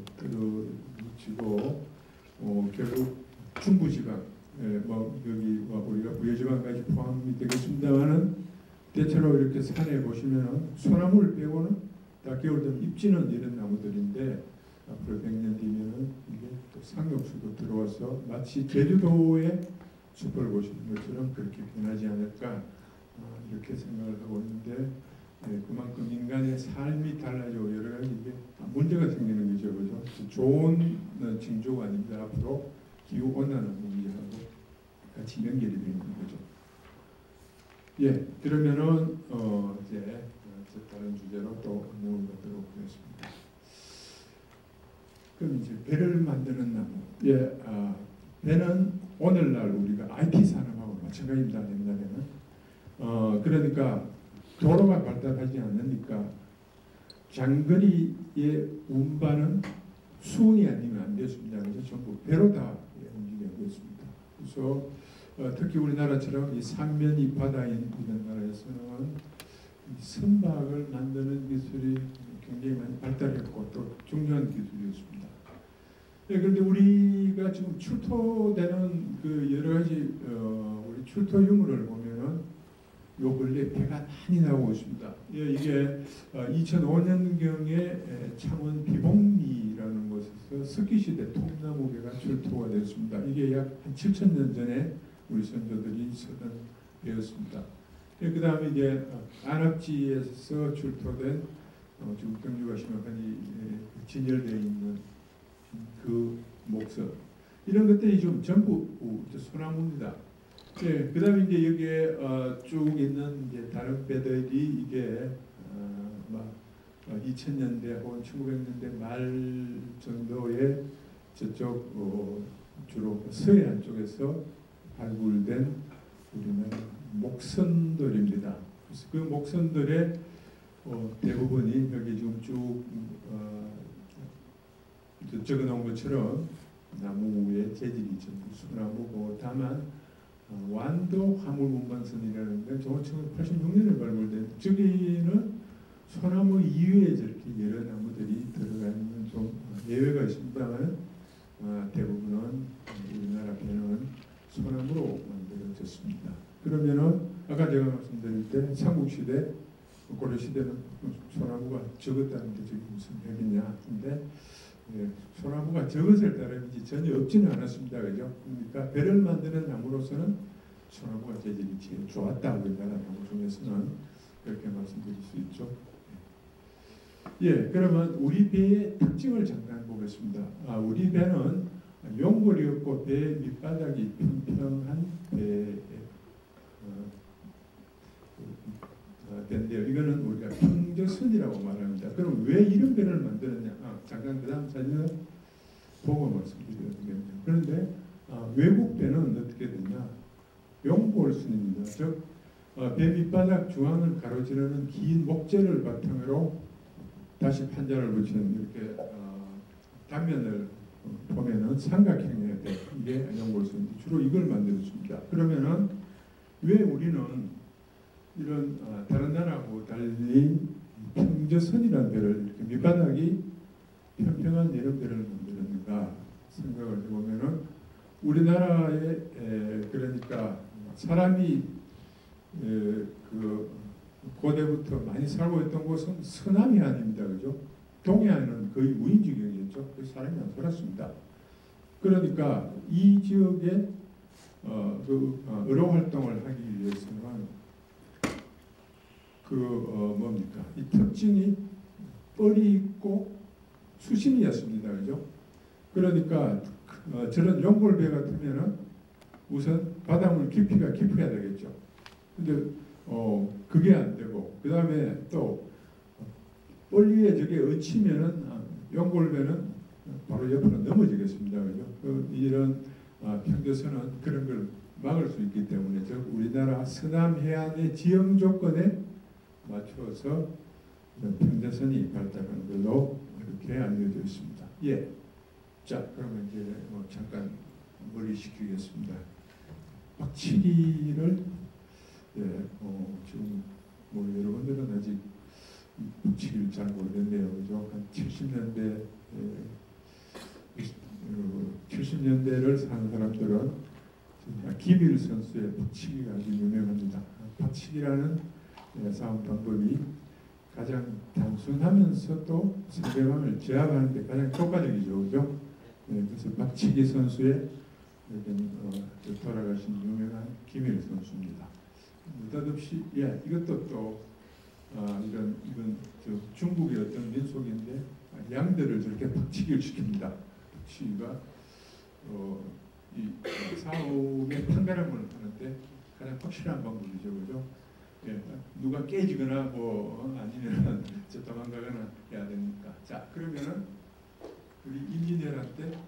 떨어지고 어, 결국 중부지방, 예, 뭐 여기 뭐 우리가 부여지방까지 포함이 되겠습니다만은 대체로 이렇게 산에 보시면은 소나무를 빼고는 다 겨울 되면 잎지는 이런 나무들인데 앞으로 백 년 뒤면은 이게 또 상록수도 들어와서 마치 제주도의 숲을 보시는 것처럼 그렇게 변하지 않을까 어, 이렇게 생각을 하고 있는데. 네, 그만큼 인간의 삶이 달라지고 여러 가지 이게 문제가 생기는 거죠, 그죠? 좋은 징조가 아닙니다. 앞으로 기후 온난화 문제하고 같이 연결이 되는 거죠. 예, 그러면은 어, 이제 다른 주제로 또 넘어가도록 하겠습니다. 그럼 이제 배를 만드는 나무. 예, 아, 배는 오늘날 우리가 아이티 산업하고 마찬가지입니다. 옛날에는 어, 그러니까. 도로가 발달하지 않으니까 장거리의 운반은 수운이 아니면 안 됐습니다. 그래서 전부 배로 다 움직이고 있습니다. 그래서 어, 특히 우리나라처럼 이 삼면이 바다인 이런 나라에서는 이 선박을 만드는 기술이 굉장히 많이 발달했고 또 중요한 기술이었습니다. 네, 그런데 우리가 지금 출토되는 그 여러 가지 어, 우리 출토 유물을 보면은 요 근래 배가 많이 나오고 있습니다. 예, 이게 이천오 년경에 창원 비봉리라는 곳에서 석기시대 통나무배가 출토가 됐습니다. 이게 약 한 칠천 년 전에 우리 선조들이 쓰던 배였습니다. 예, 그 다음에 이제 안압지에서 출토된 어, 지금 경주가 심각하니 예, 진열되어 있는 그 목석 이런 것들이 좀 전부 소나무입니다. 예, 그 다음에 이제 여기에 어, 쭉 있는 이제 다른 배들이 이게 어, 막 이천 년대 혹은 천구백 년대 말 정도의 저쪽 어, 주로 서해안 쪽에서 발굴된 우리나라 목선들입니다. 그래서 그 목선들의 어, 대부분이 여기 지금 쭉 어, 적어놓은 것처럼 나무의 재질이 전부 소나무고 다만 어, 완도 화물운반선이라는 데 천구백팔십육 년에 발굴된 저기는 소나무 이외에 저렇게 여러 나무들이 들어가 있는 좀 예외가 있습니다만 어, 대부분은 우리나라 배는 소나무로 만들어졌습니다. 그러면은 아까 제가 말씀드릴 때 삼국시대 고려시대는 소나무가 적었다는 게 저게 무슨 얘기냐 근데 예, 소나무가 적었을 따름이지 전혀 없지는 않았습니다. 그죠? 그러니까 배를 만드는 나무로서는 소나무가 재질이 제일 좋았다. 우리나라 나무 중에서는 그렇게 말씀드릴 수 있죠. 예, 그러면 우리 배의 특징을 잠깐 보겠습니다. 아, 우리 배는 용골이 없고 배 밑바닥이 평평한 배 어, 어, 배인데요. 이거는 우리가 평저선이라고 말합니다. 그럼 왜 이런 배를 만들었냐? 아, 잠깐 그 다음 사진을 보고 말씀드려야 되겠네요. 그런데 아, 외국 배는 어떻게 되냐? 용골선입니다. 즉 어, 배 밑바닥 중앙을 가로지르는 긴 목재를 바탕으로 다시 판자를 붙이는 이렇게 어, 단면을 보면은 삼각형의 배 이게 용골선 주로 이걸 만들었습니다. 그러면은 왜 우리는 이런 어, 다른 나라하고 달리 평저선이라는 배를 이렇게 밑바닥이 평평한 이런 배를 만들었는가 생각을 해보면은 우리나라에 에, 그러니까 사람이 에, 그 고대부터 많이 살고 있던 곳은 서남이 아닙니다, 그죠? 동해안은 거의 무인지경이었죠. 그 사람이 안 살았습니다. 그러니까 이 지역에 어, 그 어, 어로 활동을 하기 위해서는 그 어, 뭡니까? 이 특징이 뻘이 있고 수심이었습니다, 그죠? 그러니까 어, 저런 용골배 같으면은 우선 바닷물 깊이가 깊어야 되겠죠. 근데 어, 그게 안 되고 그 다음에 또 뻘 위에 저게 얹히면은 용골배는 바로 옆으로 넘어지겠습니다, 그죠? 그 이런 아, 평저선은 그런 걸 막을 수 있기 때문에 즉 우리나라 서남 해안의 지형 조건에 맞춰서 평저선이 발달한 걸로 이렇게 알려져 있습니다. 예. 자, 그러면 이제 뭐 잠깐 머리식히겠습니다. 박치기를 예, 어, 지금 뭐 여러분들은 아직 박치기를 잘 모르겠네요, 그죠? 한 칠십 년대 예, 칠십 년대를 사는 사람들은 김일 선수의 박치기가 아주 유명합니다. 박치기라는 싸움 방법이 가장 단순하면서도 상대방을 제압하는 데 가장 효과적이죠, 그죠? 네, 그래서 박치기 선수의 어, 돌아가신 유명한 김일 선수입니다. 느닷없이 예, 이것도 또 아, 이런 이건 저 중국의 어떤 민속인데 양들을 저렇게 박치기를 시킵니다. 박치기가 어, 이 싸움의 판가름을 하는데 가장 확실한 방법이죠, 그죠? 예, 누가 깨지거나 뭐 아니면 저 도망가거나 해야 되니까. 자, 그러면은 우리 임진왜란 때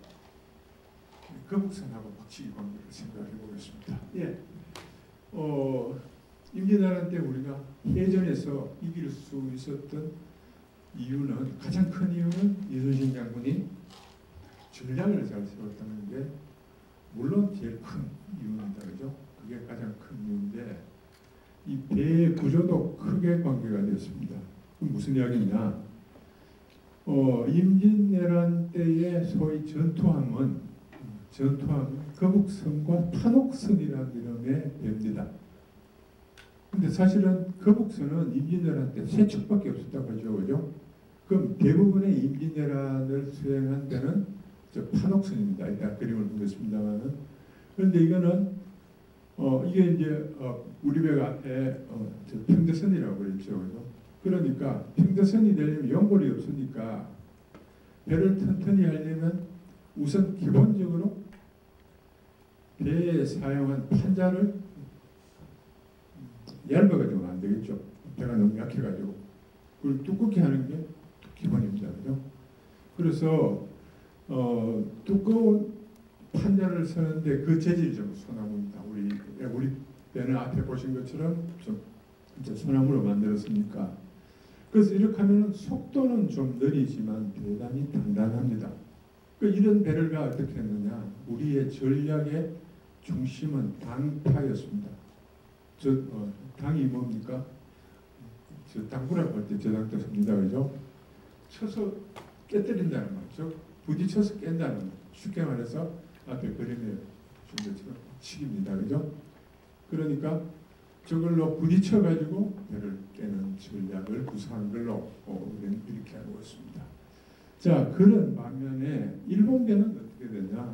거북선하고 박치기 관계를 생각해 보겠습니다. 예, 어, 임진왜란 때 우리가 해전에서 이길 수 있었던 이유는 가장 큰 이유는 이순신 장군이 전략을 잘 세웠다는 게 물론 제일 큰 이유입니다, 그죠? 그게 가장 큰 이유인데. 이 배의 구조도 크게 관계가 되었습니다. 무슨 이야기냐? 어, 임진왜란 때의 소위 전투함은 전투함은 거북선과 탄옥선이라는 이름의 배입니다. 근데 사실은 거북선은 임진왜란 때 세 척밖에 없었다고 하죠, 그죠? 그럼 대부분의 임진왜란을 수행한 배는 저 탄옥선입니다. 이따 그림을 보겠습니다만은. 그런데 이거는 어, 이게 이제 어, 우리 배가 앞에 어, 저 평저선이라고 그랬죠, 그죠? 그러니까 평저선이 되려면 연골이 없으니까 배를 튼튼히 하려면 우선 기본적으로 배에 사용한 판자를 얇아가지고는 안 되겠죠. 배가 너무 약해가지고 그걸 두껍게 하는 게 기본입니다, 그죠? 그래서 어, 두꺼운 판자를 쓰는데 그 재질이 좀 소나무입니다. 우리 우리 배는 앞에 보신 것처럼 좀 소나무로 만들었으니까. 그래서 이렇게 하면 속도는 좀 느리지만 대단히 단단합니다. 그 이런 배를가 어떻게 했느냐? 우리의 전략의 중심은 당파였습니다. 저 어, 당이 뭡니까? 저 당구라고 할 때 저 당 뜻입니다, 그죠? 쳐서 깨뜨린다는 말이죠. 부딪혀서 깬다는 말. 쉽게 말해서 앞에 그림에 준 것처럼 치기입니다, 그죠? 그러니까 저걸로 부딪혀 가지고 배를 깨는 전략을 구사한 걸로 어, 우리는 이렇게 알고 있습니다. 자, 그런 반면에 일본 배는 어떻게 되냐?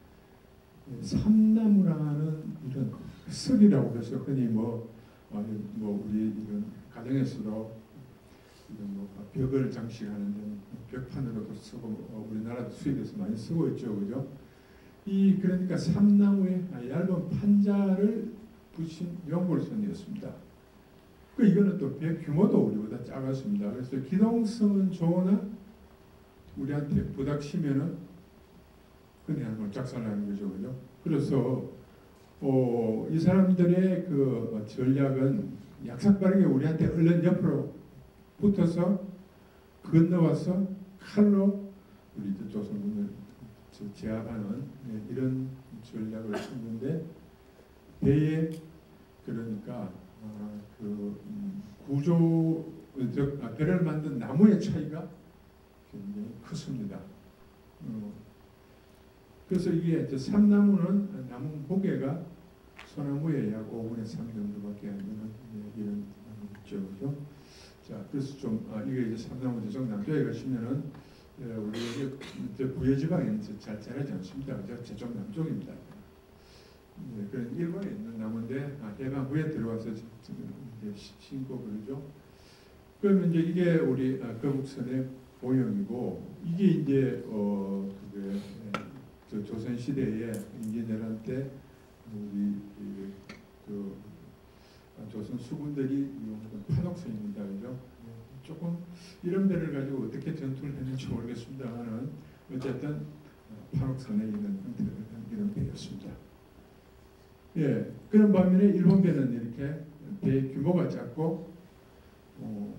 삼나무라는 이런 석이라고 해서 흔히 뭐, 어, 뭐 우리 이런 가정에서도 이런 뭐 벽을 장식하는 데는 벽판으로도 쓰고 어, 우리나라도 수입해서 많이 쓰고 있죠, 그죠? 이 그러니까 삼나무에 얇은 판자를 붙인 용골선이었습니다. 그 이거는 또 배 규모도 우리보다 작았습니다. 그래서 기동성은 좋으나 우리한테 부닥치면은 그냥 뭐 작살나는 거죠, 그죠? 그래서 어, 이 사람들의 그 전략은 약삭빠르게 우리한테 얼른 옆으로 붙어서 건너와서 칼로 우리 조선군을 제압하는 이런 전략을 썼는데 배에 그러니까 어, 그 음, 구조 즉 배를 만든 나무의 차이가 굉장히 크습니다. 어, 그래서 이게 삼나무는 나무 무게가 소나무의 약 오분의 삼 정도밖에 안 되는 이런 나무죠, 그죠? 자, 그래서 좀 아, 이게 이제 삼나무 저쪽 남쪽에 가시면은 예, 우리 여기 부여지방에는 잘 자라지 않습니다. 그죠? 저쪽 남쪽입니다. 예, 그런 일본에 있는 나무인데 아, 해방 후에 들어와서 이제 신고 그러죠. 그러면 이제 이게 우리 아, 거북선의 모형이고 이게 이제 어 그게 저 조선 시대에 임진왜란 때 우리 그, 그 조선 수군들이 이용하던 판옥선입니다, 그죠? 조금 이런 배를 가지고 어떻게 전투를 했는지 모르겠습니다만은 어쨌든 판옥선에 있는 형태를 한 이런 배였습니다. 예, 그런 반면에 일본 배는 이렇게 배 규모가 작고 어,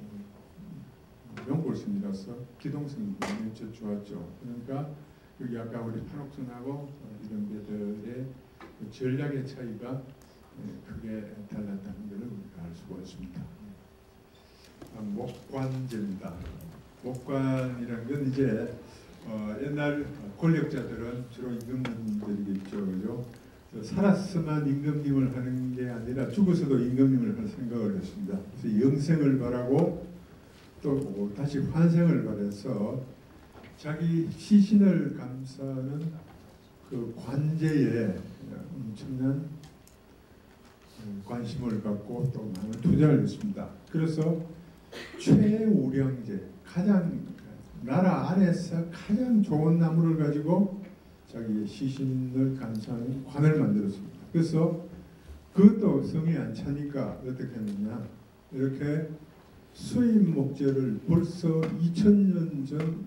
용골선이라서 기동성이 굉장히 좋았죠. 그러니까 여기 아까 우리 판옥선하고 이런 배들의 그 전략의 차이가 크게 달랐다는 것을 우리가 알 수가 있습니다. 아, 목관제입니다. 목관이라는 건 이제 어, 옛날 권력자들은 주로 임금님들이겠죠, 그죠? 살았으면 임금님을 하는 게 아니라 죽어서도 임금님을 할 생각을 했습니다. 그래서 영생을 바라고 또 다시 환생을 바라서 자기 시신을 감싸는 그 관제에 엄청난 관심을 갖고 또 많은 투자를 했습니다. 그래서 최우량제, 가장 나라 안에서 가장 좋은 나무를 가지고 자기 시신을 감싸는 관을 만들었습니다. 그래서 그것도 성이 안 차니까 어떻게 했느냐, 이렇게 수입 목재를 벌써 이천 년 전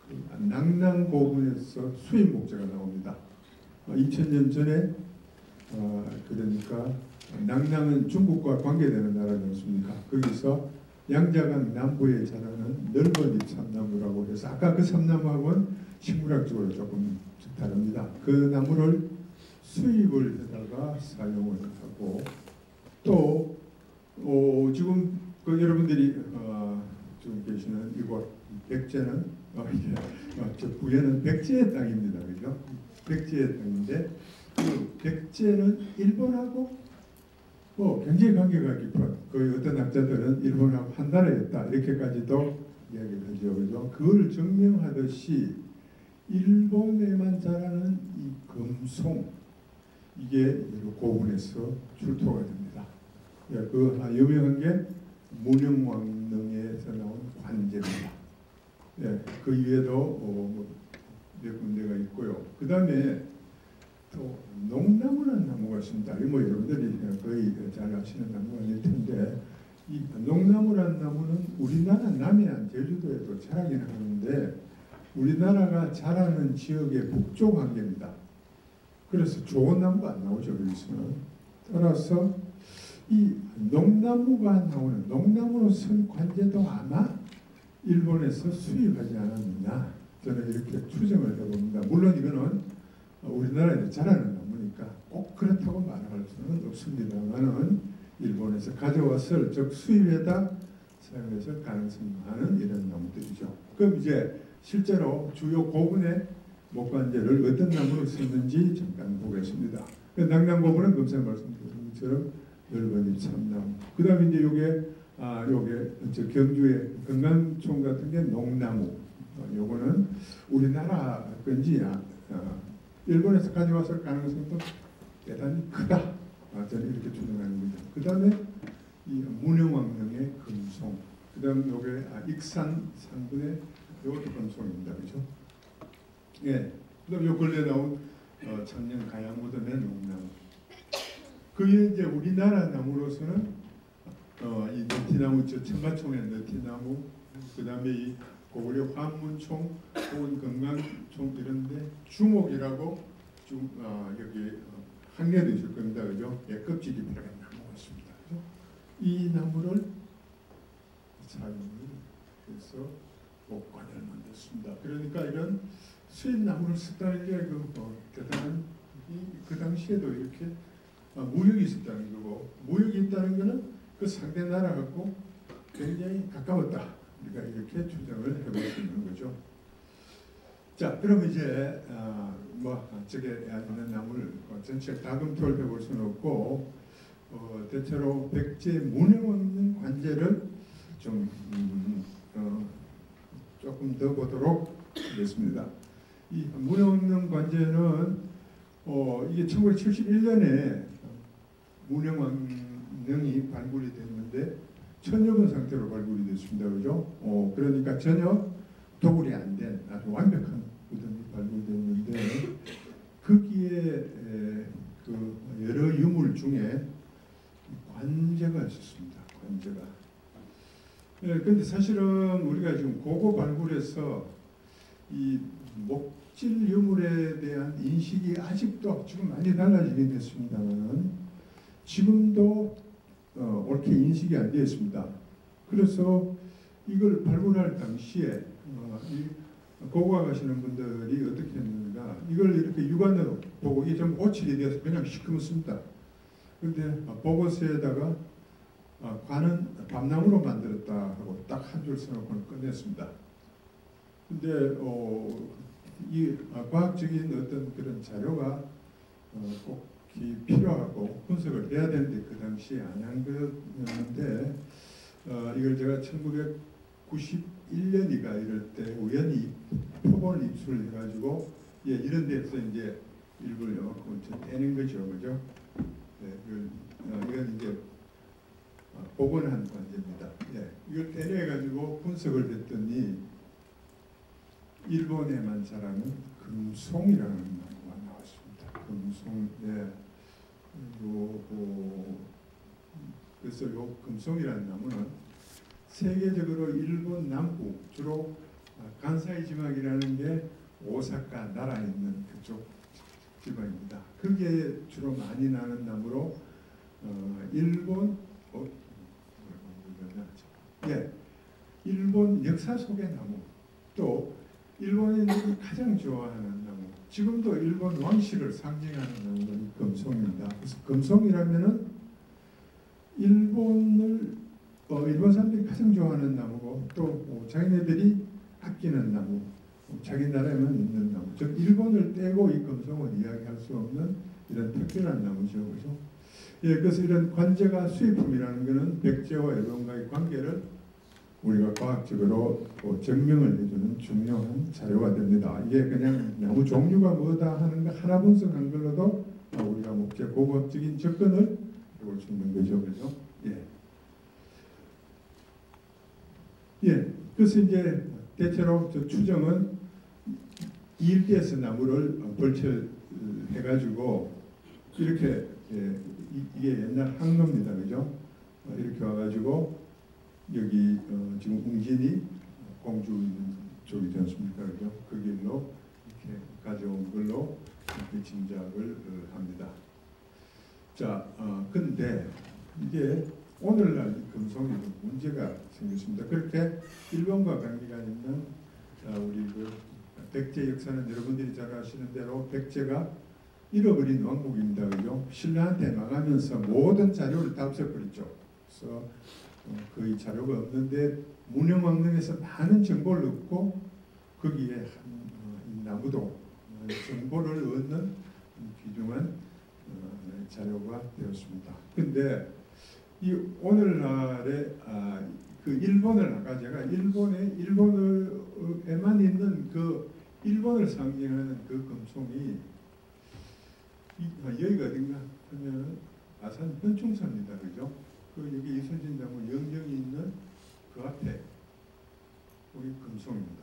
낙랑고분에서 수입 목재가 나옵니다. 이천 년 전에 어, 그러니까 낙랑은 중국과 관계되는 나라였습니까? 거기서 양자강 남부에 자라는 넓은 잎 삼나무라고 해서 아까 그 삼나무하고는 식물학적으로 조금 다릅니다. 그 나무를 수입을 해다가 사용을 하고 또 어, 지금 그 여러분들이 어, 지금 계시는 이곳 백제는 어, 이게 어, 저 부여는 백제의 땅입니다, 그죠? 백제의 땅인데 그 백제는 일본하고 뭐 굉장히 관계가 깊은 거의 어떤 학자들은 일본하고 한 나라였다 이렇게까지도 이야기를 하죠, 그죠? 그걸 증명하듯이 일본에만 자라는 이 금송 이게 고분에서 출토가 됩니다. 그 유명한 게 문영왕릉에서 나온 관제입니다. 예, 그 이외에도 어, 몇 군데가 있고요. 그 다음에 또 농나무라는 나무가 있습니다. 이 뭐 여러분들이 거의 잘 아시는 나무가 아닐 텐데 이 농나무라는 나무는 우리나라 남해안 제주도에도 자라긴 하는데 우리나라가 자라는 지역의 북쪽 한계입니다. 그래서 좋은 나무가 안 나오죠, 여기서는. 따라서 이 농나무가 나오는 농나무로 쓴 관제도 아마 일본에서 수입하지 않았느냐 저는 이렇게 추정을 해봅니다. 물론 이거는 우리나라에서 자라는 나무니까 꼭 그렇다고 말할 수는 없습니다만은 일본에서 가져왔을 즉 수입에다 사용해서 가능성이 많은 이런 나무들이죠. 그럼 이제 실제로 주요 고분의 목관제를 어떤 나무로 썼는지 잠깐 보겠습니다. 낙랑고분은 금세 말씀드린 것처럼 넓은 잎 삼나무. 그 다음에 이제 요게 아 요게 저 경주의 금강총 같은 게 농나무. 어, 요거는 우리나라 건지 아, 아, 일본에서 가져왔을 가능성도 대단히 크다. 아, 저는 이렇게 추정하는 거죠. 그 다음에 이 문영왕릉의 금송. 그 다음 요게 아, 익산 상분의 요것도 금송입니다, 그죠? 예. 그다음 요 근래 나온 어, 작년 가야무덤의 농나무. 그게 이제 우리나라 나무로서는 어, 이 느티나무, 저 천마총의 느티나무, 그 다음에 이 고구려 화문총 혹은 금강총 이런데 주목이라고 좀 어, 여기 어, 항례도 있을 겁니다, 그죠? 예, 껍질이 들어간 나무가 있습니다, 그죠? 이 나무를 사용을 해서 목관을 만들었습니다. 그러니까 이런 수입 나무를 썼다는 게 그 어, 대단한 이, 그 당시에도 이렇게 어, 무역이 있었다는 거고 무역이 있다는 거는 그 상대 나라 갖고 굉장히 가까웠다. 우리가 이렇게 추정을 해볼 수 있는 거죠. 자, 그럼 이제 어, 뭐 저게 있는 나무를 전체 다 검토를 해볼 수는 없고 어, 대체로 백제 문형 없는 관제를 좀 음, 어, 조금 더 보도록 하겠습니다. 이 문형 없는 관제는 어, 이게 천구백칠십일 년에 문형왕릉이 발굴이 됐는데 천여분 상태로 발굴이 됐습니다. 그죠? 어, 그러니까 전혀 도굴이 안 된 아주 완벽한 무덤이 발굴됐는데 거기에 에, 그 여러 유물 중에 관제가 있었습니다. 관제가. 예, 근데 사실은 우리가 지금 고고 발굴에서 이 목질 유물에 대한 인식이 아직도 지금 많이 달라지긴 했습니다만은 지금도 어, 옳게 인식이 안 되어 있습니다. 그래서 이걸 발굴할 당시에 어, 이 고고가 가시는 분들이 어떻게 했는가, 이걸 이렇게 육안으로 보고 이게 좀 오칠이 되어서 그냥 시커멓습니다. 그런데 보고서에다가 어, 관은 밤나무로 만들었다 하고 딱 한 줄 써놓고 끝냈습니다. 근데 어, 이 어, 과학적인 어떤 그런 자료가 어, 꼭 필요하고 분석을 해야 되는데 그 당시에 안 한 거였는데 어, 이걸 제가 천구백구십일 년이가 이럴 때 우연히 표본을 입수를 해가지고 예, 이런 데서 이제 일부를 요만큼 떼는 거죠, 그죠? 네, 이걸, 어, 이건 이제 어, 복원한 관제입니다. 예, 이걸 떼내가지고 분석을 했더니 일본에만 자라는 금송이라는 나무가 나왔습니다. 금송, 예. 요, 요, 그래서 요 금송이라는 나무는 세계적으로 일본 남부, 주로 간사이 지방이라는 게 오사카 나라에 있는 그쪽 지방입니다. 그게 주로 많이 나는 나무로 어, 일본 어, 예, 일본 역사 속의 나무, 또 일본인들이 가장 좋아하는 나무, 지금도 일본 왕실을 상징하는 나무는 금송입니다. 그래서 금송이라면은 일본을 어, 일본 사람들이 가장 좋아하는 나무고 또 어, 자기네들이 아끼는 나무, 어, 자기 나라에만 있는 나무, 즉 일본을 떼고 이 금송을 이야기할 수 없는 이런 특별한 나무죠, 그죠? 예, 그래서 이런 관제가 수입품이라는 것은 백제와 일본과의 관계를 우리가 과학적으로 어, 증명을 해주는 중요한 자료가 됩니다. 이게 그냥 나무 종류가 뭐다 하는 거 하나 분석한 걸로도 어, 우리가 목재 고급적인 접근을 해볼 수 있는 거죠, 그죠? 예. 예, 그래서 이제 대체로 저 추정은 이 일대에서 나무를 벌철해가지고 이렇게 예, 이, 이게 옛날 항로입니다, 그죠? 어, 이렇게 와가지고 여기 어, 지금 웅진이 공주 있는 쪽이지 않습니까, 그죠? 그 길로 이렇게 가져온 걸로 이렇게 짐작을 어, 합니다. 자, 어, 근데 이게 오늘날 금송이 문제가 생겼습니다. 그렇게 일본과 관계가 있는 자, 우리 그 백제 역사는 여러분들이 잘 아시는 대로 백제가 잃어버린 왕국입니다, 그죠? 신라한테 망하면서 모든 자료를 다 없애버렸죠. 그래서 어, 거의 자료가 없는데 문형왕릉에서 많은 정보를 얻고 거기에 한, 어, 이 나무도 어, 정보를 얻는 귀중한 어, 자료가 되었습니다. 근데 이 오늘날의 아, 그 일본을 아까 제가 일본의 일본에만 있는 그 일본을 상징하는 그 금송이 이, 아, 여기가 어딘가 하면 아산 현충사입니다, 그죠? 그 여기 이순신 장군 영정이 있는 그 앞에 우리 금송입니다.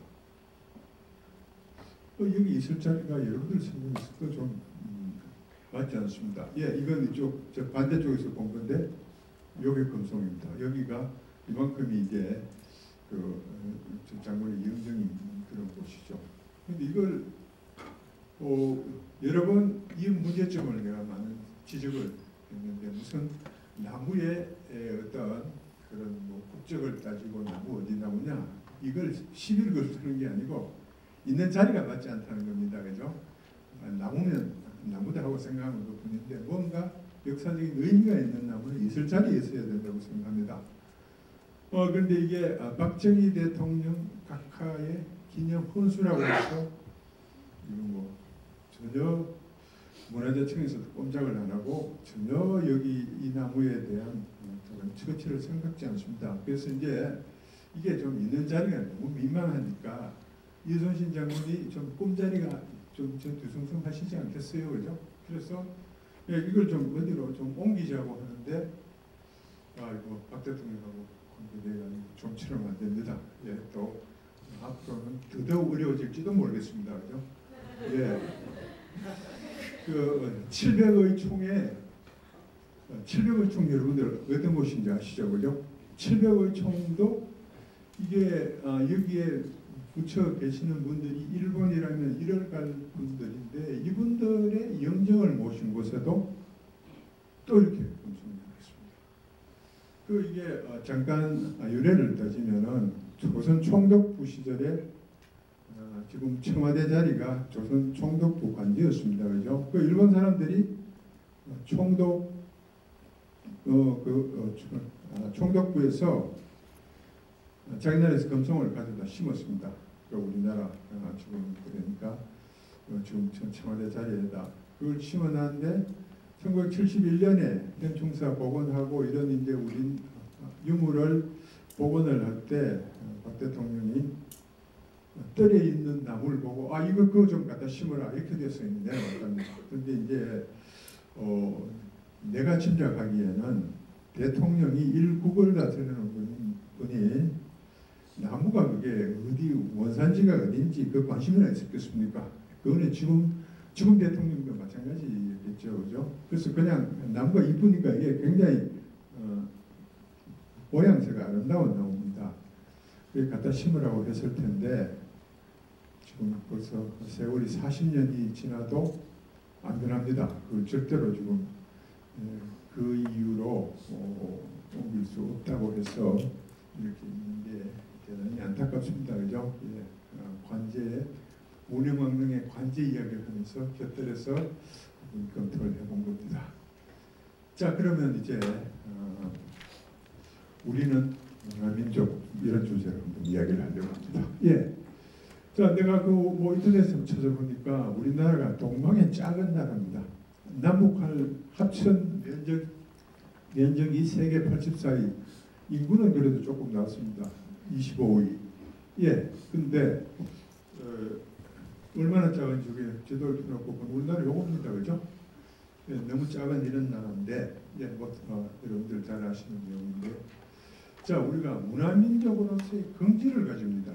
어, 여기 있을 자리가 여러분들 생각했을 좀 음, 맞지 않습니다. 예, 이건 이쪽 저 반대쪽에서 본 건데 여기 금송입니다. 여기가 이만큼이 이제 그 어, 장군의 영정이 있는 그런 곳이죠. 근데 이걸 어, 여러 번 이 문제점을 내가 많은 지적을 했는데 무슨 나무의 어떤 그런 뭐 국적을 따지고 나무 어디 나무냐 이걸 시비를 걸는 게 아니고 있는 자리가 맞지 않다는 겁니다, 그죠? 나무면 나무다 하고 생각하는 것뿐인데 뭔가 역사적인 의미가 있는 나무는 있을 자리에 있어야 된다고 생각합니다. 어 그런데 이게 아, 박정희 대통령 각하의 기념 혼수라고 해서 이거 뭐 전혀 문화재청에서도 꼼짝을 안 하고 전혀 여기 이 나무에 대한 그런 처치를 생각지 않습니다. 그래서 이제 이게 좀 있는 자리가 너무 민망하니까 이순신 장군이 좀 꿈자리가 좀, 좀 뒤숭숭하시지 않겠어요, 그죠? 그래서 예, 이걸 좀 어디로 좀 옮기자고 하는데 아이고 박 대통령하고 관계가 좀 치르면 안 됩니다. 예, 또 앞으로는 더더욱 어려워질지도 모르겠습니다, 그죠? 예, 그 칠백의 총에 칠백의 총 여러분들 어떤 곳인지 아시죠, 그죠? 칠백의 총도 이게 아, 여기에 붙여 계시는 분들이 일본이라면 일월 갈 분들인데 이분들의 영정을 모신 곳에도 또 이렇게 검증하겠습니다. 그 이게 어, 잠깐 유래를 따지면은 조선 총독부 시절에 어, 지금 청와대 자리가 조선 총독부 관지였습니다, 그죠? 그 일본 사람들이 총독 어, 그 어, 총독부에서 자기나라에서 금송을 가져다 심었습니다. 그 우리나라 어, 지금 그러니까 어, 지금 청와대 자리에다 그걸 심어놨는데 천구백칠십일 년에 현충사 복원하고 이런 이제 우리 유물을 복원을 할 때 박 대통령이 뜰에 있는 나무를 보고 아 이거 그거 좀 갖다 심어라 이렇게 돼서 내려왔답니다. 그런데 이제 어, 내가 짐작하기에는 대통령이 일국을 다스리는 분이 나무가 그게 어디 원산지가 어딘지 그 관심이나 있었겠습니까? 그거는 지금 지금 대통령도 마찬가지겠죠, 그죠? 그래서 그냥 나무가 이쁘니까 이게 굉장히 어, 모양새가 아름다운 나무입니다. 그래 갖다 심으라고 했을 텐데 지금 벌써 세월이 사십 년이 지나도 안 변합니다. 그 절대로 지금 예, 그 이유로 어, 옮길 수 없다고 해서 이렇게 있는 게 대단히 안타깝습니다. 그죠? 예, 어, 관제 운영왕릉의 관제 이야기를 하면서 곁들여서 검토를 해본 겁니다. 자, 그러면 이제 어, 우리는 민족 이런 주제로 한번 이야기를 하려고 합니다. 예. 자, 내가 그 뭐 인터넷에 찾아보니까 우리나라가 동방의 작은 나라입니다. 남북한을 합천 면적 면적이 세계 팔십사 위, 인구는 그래도 조금 낮습니다. 이십오 위. 예. 근데 어, 얼마나 작은지 저게 지도를 펴놓고 보면 우리나라 요겁니다, 그죠? 예, 너무 작은 이런 나라인데, 예, 뭐 어, 여러분들 잘 아시는 내용인데, 자, 우리가 문화민족으로서의 긍지를 가집니다.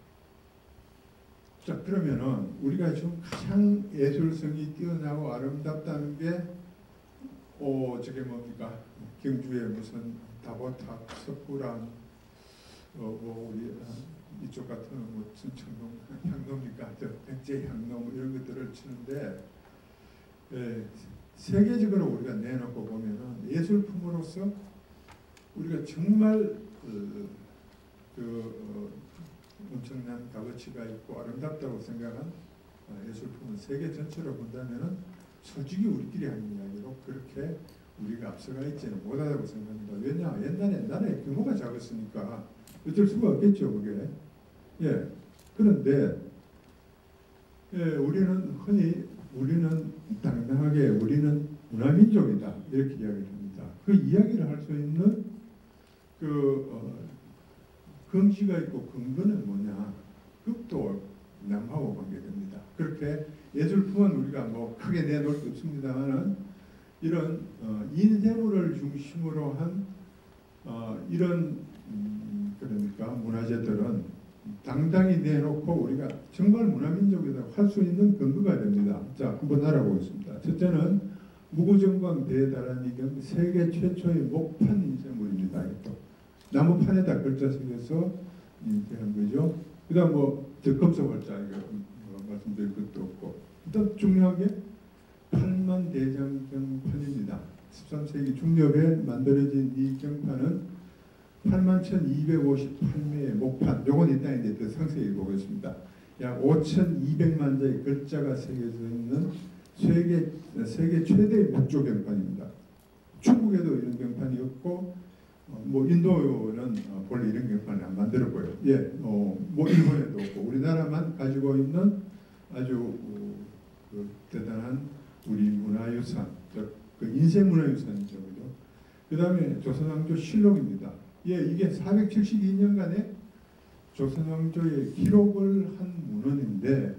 자, 그러면은 우리가 지금 가장 예술성이 뛰어나고 아름답다는 게, 어, 저게 뭡니까? 경주에 무슨 다보탑, 석굴암, 어, 뭐 우리 이쪽 같은 뭐 순천동 향로입니까? 저 백제향로 뭐 이런 것들을 치는데, 예, 세계적으로 우리가 내놓고 보면은 예술품으로서 우리가 정말 그, 그 어, 엄청난 값어치가 있고 아름답다고 생각한 예술품은 세계 전체로 본다면은 솔직히 우리끼리 하는 이야기로 그렇게 우리가 앞서가 있지는 못하다고 생각합니다. 왜냐? 옛날에 나라의 규모가 작았으니까 어쩔 수가 없겠죠, 그게. 예. 그런데 예, 우리는 흔히 우리는 당당하게 우리는 문화민족이다 이렇게 이야기를 합니다. 그 이야기를 할 수 있는 그 어, 긍지가 있고 근거는 뭐냐? 그것도 남하고 관계됩니다. 그렇게 예술품은 우리가 뭐 크게 내놓을 수 없습니다만은 이런 어, 인쇄물을 중심으로 한 어, 이런 음, 그러니까 문화재들은 당당히 내놓고 우리가 정말 문화민족이라고 할 수 있는 근거가 됩니다. 자, 한번 알아보겠습니다. 첫째는 무구정광 대다란이경 세계 최초의 목판 인쇄물입니다. 또 나무판에다 글자 쓰여서 인쇄한 거죠. 그 다음 뭐 적금서월자 이거 뭐 말씀드릴 것도 없고, 일단 중요한 게 팔만 대장경판입니다. 십삼 세기 중엽에 만들어진 이 경판은 팔만 천이백오십팔 매의 목판, 요건 이따 이제 더 상세히 보겠습니다. 약 오천이백만 자의 글자가 새겨져 있는 세계, 세계 최대의 목조 경판입니다. 중국에도 이런 경판이 없고 어, 뭐 인도는 어, 본래 이런 경판을 안 만들었고요. 예, 어, 뭐 일본에도 없고 우리나라만 가지고 있는 아주 어, 그 대단한 우리 문화유산, 즉 그 인쇄문화유산이죠, 그죠? 그 다음에 조선왕조 실록입니다. 예, 이게 사백칠십이 년간의 조선왕조의 기록을 한 문헌인데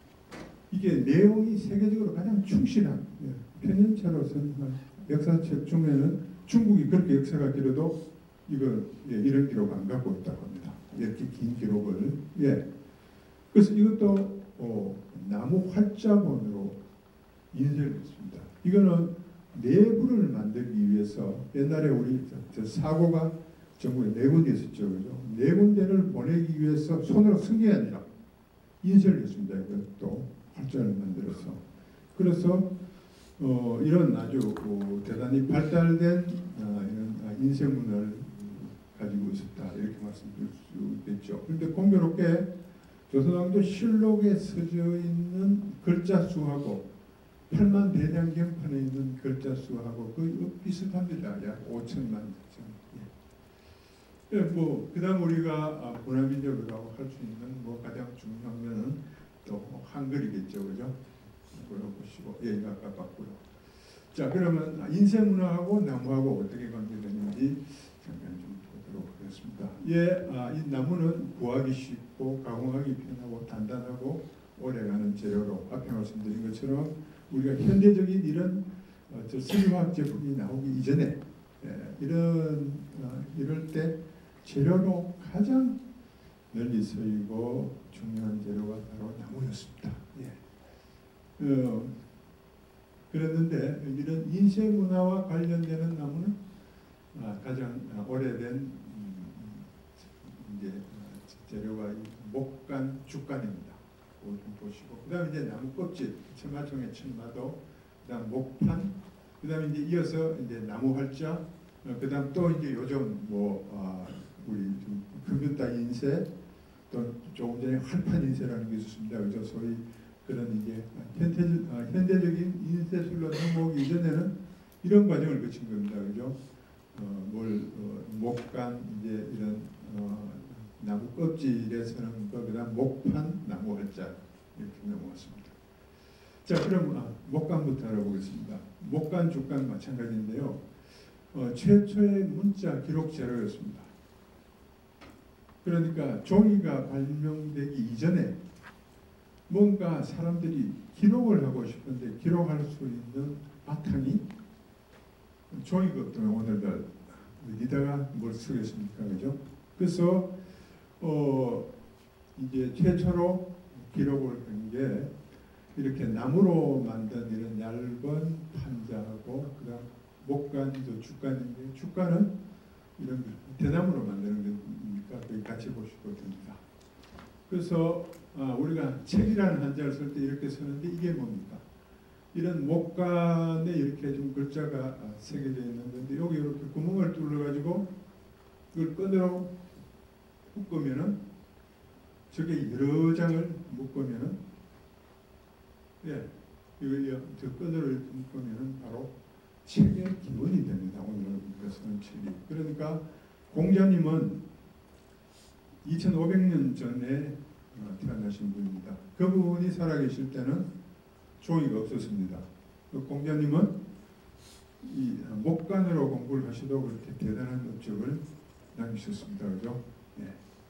이게 내용이 세계적으로 가장 충실한, 예, 편연체로서는 역사책 중에는 중국이 그렇게 역사가 길어도 이거 예, 이런 기록 안 갖고 있다고 합니다. 이렇게 긴 기록을. 예. 그래서 이것도 어, 나무 활자본으로 인쇄를 했습니다. 이거는 내부를 만들기 위해서 옛날에 우리 저 사고가 전국에 네 군데 있었죠, 그죠? 네 군데를 보내기 위해서 손으로 쓴 게 아니라 인쇄를 했습니다. 이것도 활자를 만들어서. 그래서 어, 이런 아주 어, 대단히 발달된 어, 이런 인쇄문을 가지고 있었다, 이렇게 말씀드릴 수 있겠죠. 그런데 공교롭게 조선왕조 실록에 써져 있는 글자 수하고 팔만 대장경판에 있는 글자 수하고 거의 비슷합니다. 약 오천만 점. 예. 예, 뭐 그다음 우리가 문화민족이라고 할 수 있는 뭐 가장 중요한 거는 또 한글이겠죠, 그죠? 이걸 보시고 예, 아까 봤고요. 자, 그러면 인쇄문화하고 나무하고 어떻게 관계되는지 잠깐 좀 보도록 하겠습니다. 예, 아, 이 나무는 구하기 쉽고 가공하기 편하고 단단하고 오래가는 재료로 앞에 말씀드린 것처럼 우리가 현대적인 이런 어, 저 수리화학 제품이 나오기 이전에 예, 이런 어, 이럴 때 재료로 가장 널리 쓰이고 중요한 재료가 바로 나무였습니다. 예. 어, 그랬는데 이런 인쇄 문화와 관련되는 나무는 아, 가장 오래된 음, 이제 재료가 목간, 죽간입니다. 좀 보시고 그다음에 이제 나무 껍질, 천마 중에 천마도, 그다음 목판, 그다음에 이제 이어서 이제 나무 활자, 어, 그다음 또 이제 요즘 뭐 아, 우리 좀 금연다 인쇄, 또 조금 전에 활판 인쇄라는 게 있었습니다. 그죠? 소위 그런 이제 현대, 아, 현대적인 인쇄술로 넘어오기 이전에는 이런 과정을 거친 겁니다. 그죠? 어, 뭘 어, 목간 이제 이런 어, 나무 껍질에 서는 거, 그다음 목판, 나무 활자 이렇게 넘어왔습니다. 자, 그럼 아, 목간부터 알아보겠습니다. 목간, 죽간 마찬가지인데요. 어, 최초의 문자 기록 재료였습니다. 그러니까 종이가 발명되기 이전에 뭔가 사람들이 기록을 하고 싶은데 기록할 수 있는 바탕이 종이가 없다면 오늘날 어디다가 뭘 쓰겠습니까, 그죠? 그래서 어 이제 최초로 기록을 한 게 이렇게 나무로 만든 이런 얇은 판자하고 그다음 목간도 죽간인데 죽간은 이런 대나무로 만드는 거니까 거기 같이 보시고 됩니다. 그래서 아, 우리가 책이라는 한자를 쓸 때 이렇게 쓰는데 이게 뭡니까? 이런 목간에 이렇게 좀 글자가 새겨져 있는 건데 여기 이렇게 구멍을 뚫어 가지고 이걸 끈으로 묶으면은 저게 여러 장을 묶으면은 예 이거 저 끈으로 이렇게 묶으면은 바로 책의 기본이 됩니다. 오늘 우리가 쓰는 책이. 그러니까 공자님은 이천오백 년 전에 태어나신 분입니다. 그분이 살아계실 때는 종이가 없었습니다. 공자님은 이 목간으로 공부를 하시도 그렇게 대단한 업적을 남기셨습니다. 그죠? 네.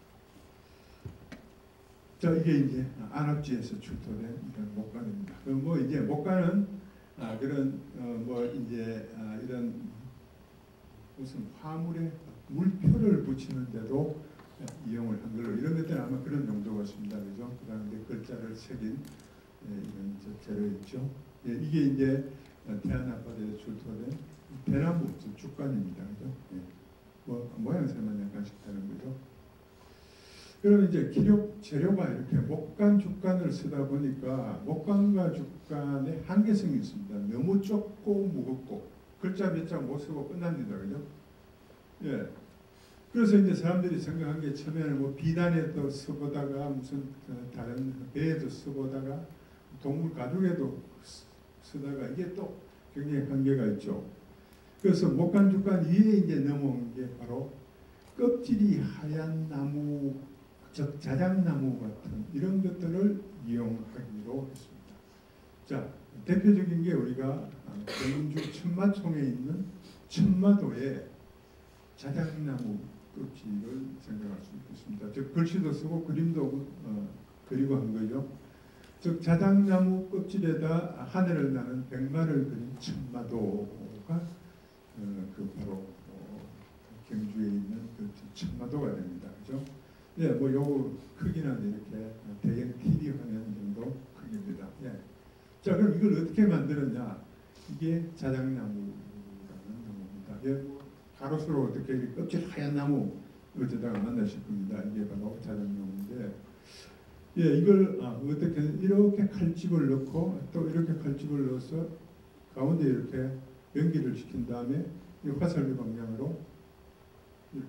자, 이게 이제 안압지에서 출토된 이런 목간입니다. 그럼 뭐 이제 목간은 아, 그런 어, 뭐 이제 아, 이런 무슨 화물에 물표를 붙이는데도 이용을 한 걸로 이런 것들은 아마 그런 용도가 있습니다. 그죠? 그 다음에 글자를 새긴 예, 이런 재료 있죠. 예, 이게 이제 태안 앞바다에 출토된 대나무 죽간입니다. 그죠? 예. 뭐 모양새만 약간씩 다른 거죠. 그럼 이제 기록 재료가 이렇게 목간, 죽간을 쓰다 보니까 목간과 죽간의 한계성이 있습니다. 너무 좁고 무겁고 글자 몇 장 못 쓰고 끝납니다. 그죠? 예. 그래서 이제 사람들이 생각한 게 처음에는 뭐 비단에도 써보다가 무슨 다른 배에도 써보다가 동물 가죽에도 쓰다가 이게 또 굉장히 한계가 있죠. 그래서 목간죽간 위에 이제 넘어온 게 바로 껍질이 하얀 나무, 즉 자작나무 같은 이런 것들을 이용하기로 했습니다. 자, 대표적인 게 우리가 경주 천마총에 있는 천마도의 자작나무 껍질을 생각할 수 있겠습니다. 즉 글씨도 쓰고 그림도 어, 그리고 한 거죠. 즉 자작나무 껍질에다 하늘을 나는 백마를 그린 천마도가 어, 그 바로 어, 경주에 있는 그 천마도가 됩니다. 그죠? 예, 뭐 요 크기는 이렇게 대형 티비 화면 정도 크기입니다. 예. 자, 그럼 이걸 어떻게 만들었냐? 이게 자작나무라는 나무입니다. 예, 뭐 가로수로 어떻게 껍질 하얀 나무 어쩌다가 만나실 겁니다. 이게 바로 자작나무인데, 예, 이걸 아, 어떻게 이렇게 칼집을 넣고 또 이렇게 칼집을 넣어서 가운데 이렇게 연기를 시킨 다음에 이 화살표 방향으로 이렇게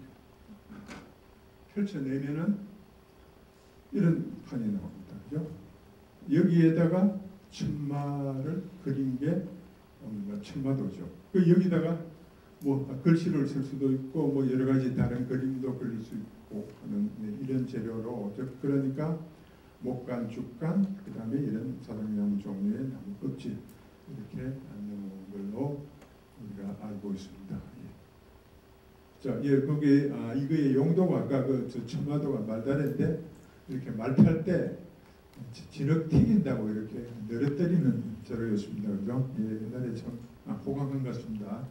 펼쳐내면은 이런 판이 나옵니다. 그죠? 여기에다가 천마를 그린 게 천마도죠. 그 여기다가 뭐 글씨를 쓸 수도 있고 뭐 여러 가지 다른 그림도 그릴 수 있고 하는 이런 재료로, 그러니까 목간, 죽간, 그 다음에 이런 자작나무 종류의 나무 껍질 이렇게 넣은 걸로 우리가 알고 있습니다. 예. 자, 예, 거기 아, 이거의 용도가 아까 그 저 천마도가 말다른데 이렇게 말 탈 때 진흙 튀긴다고 이렇게 늘어뜨리는 재료였습니다. 그죠? 예, 옛날에 참 아, 호강한 것 같습니다.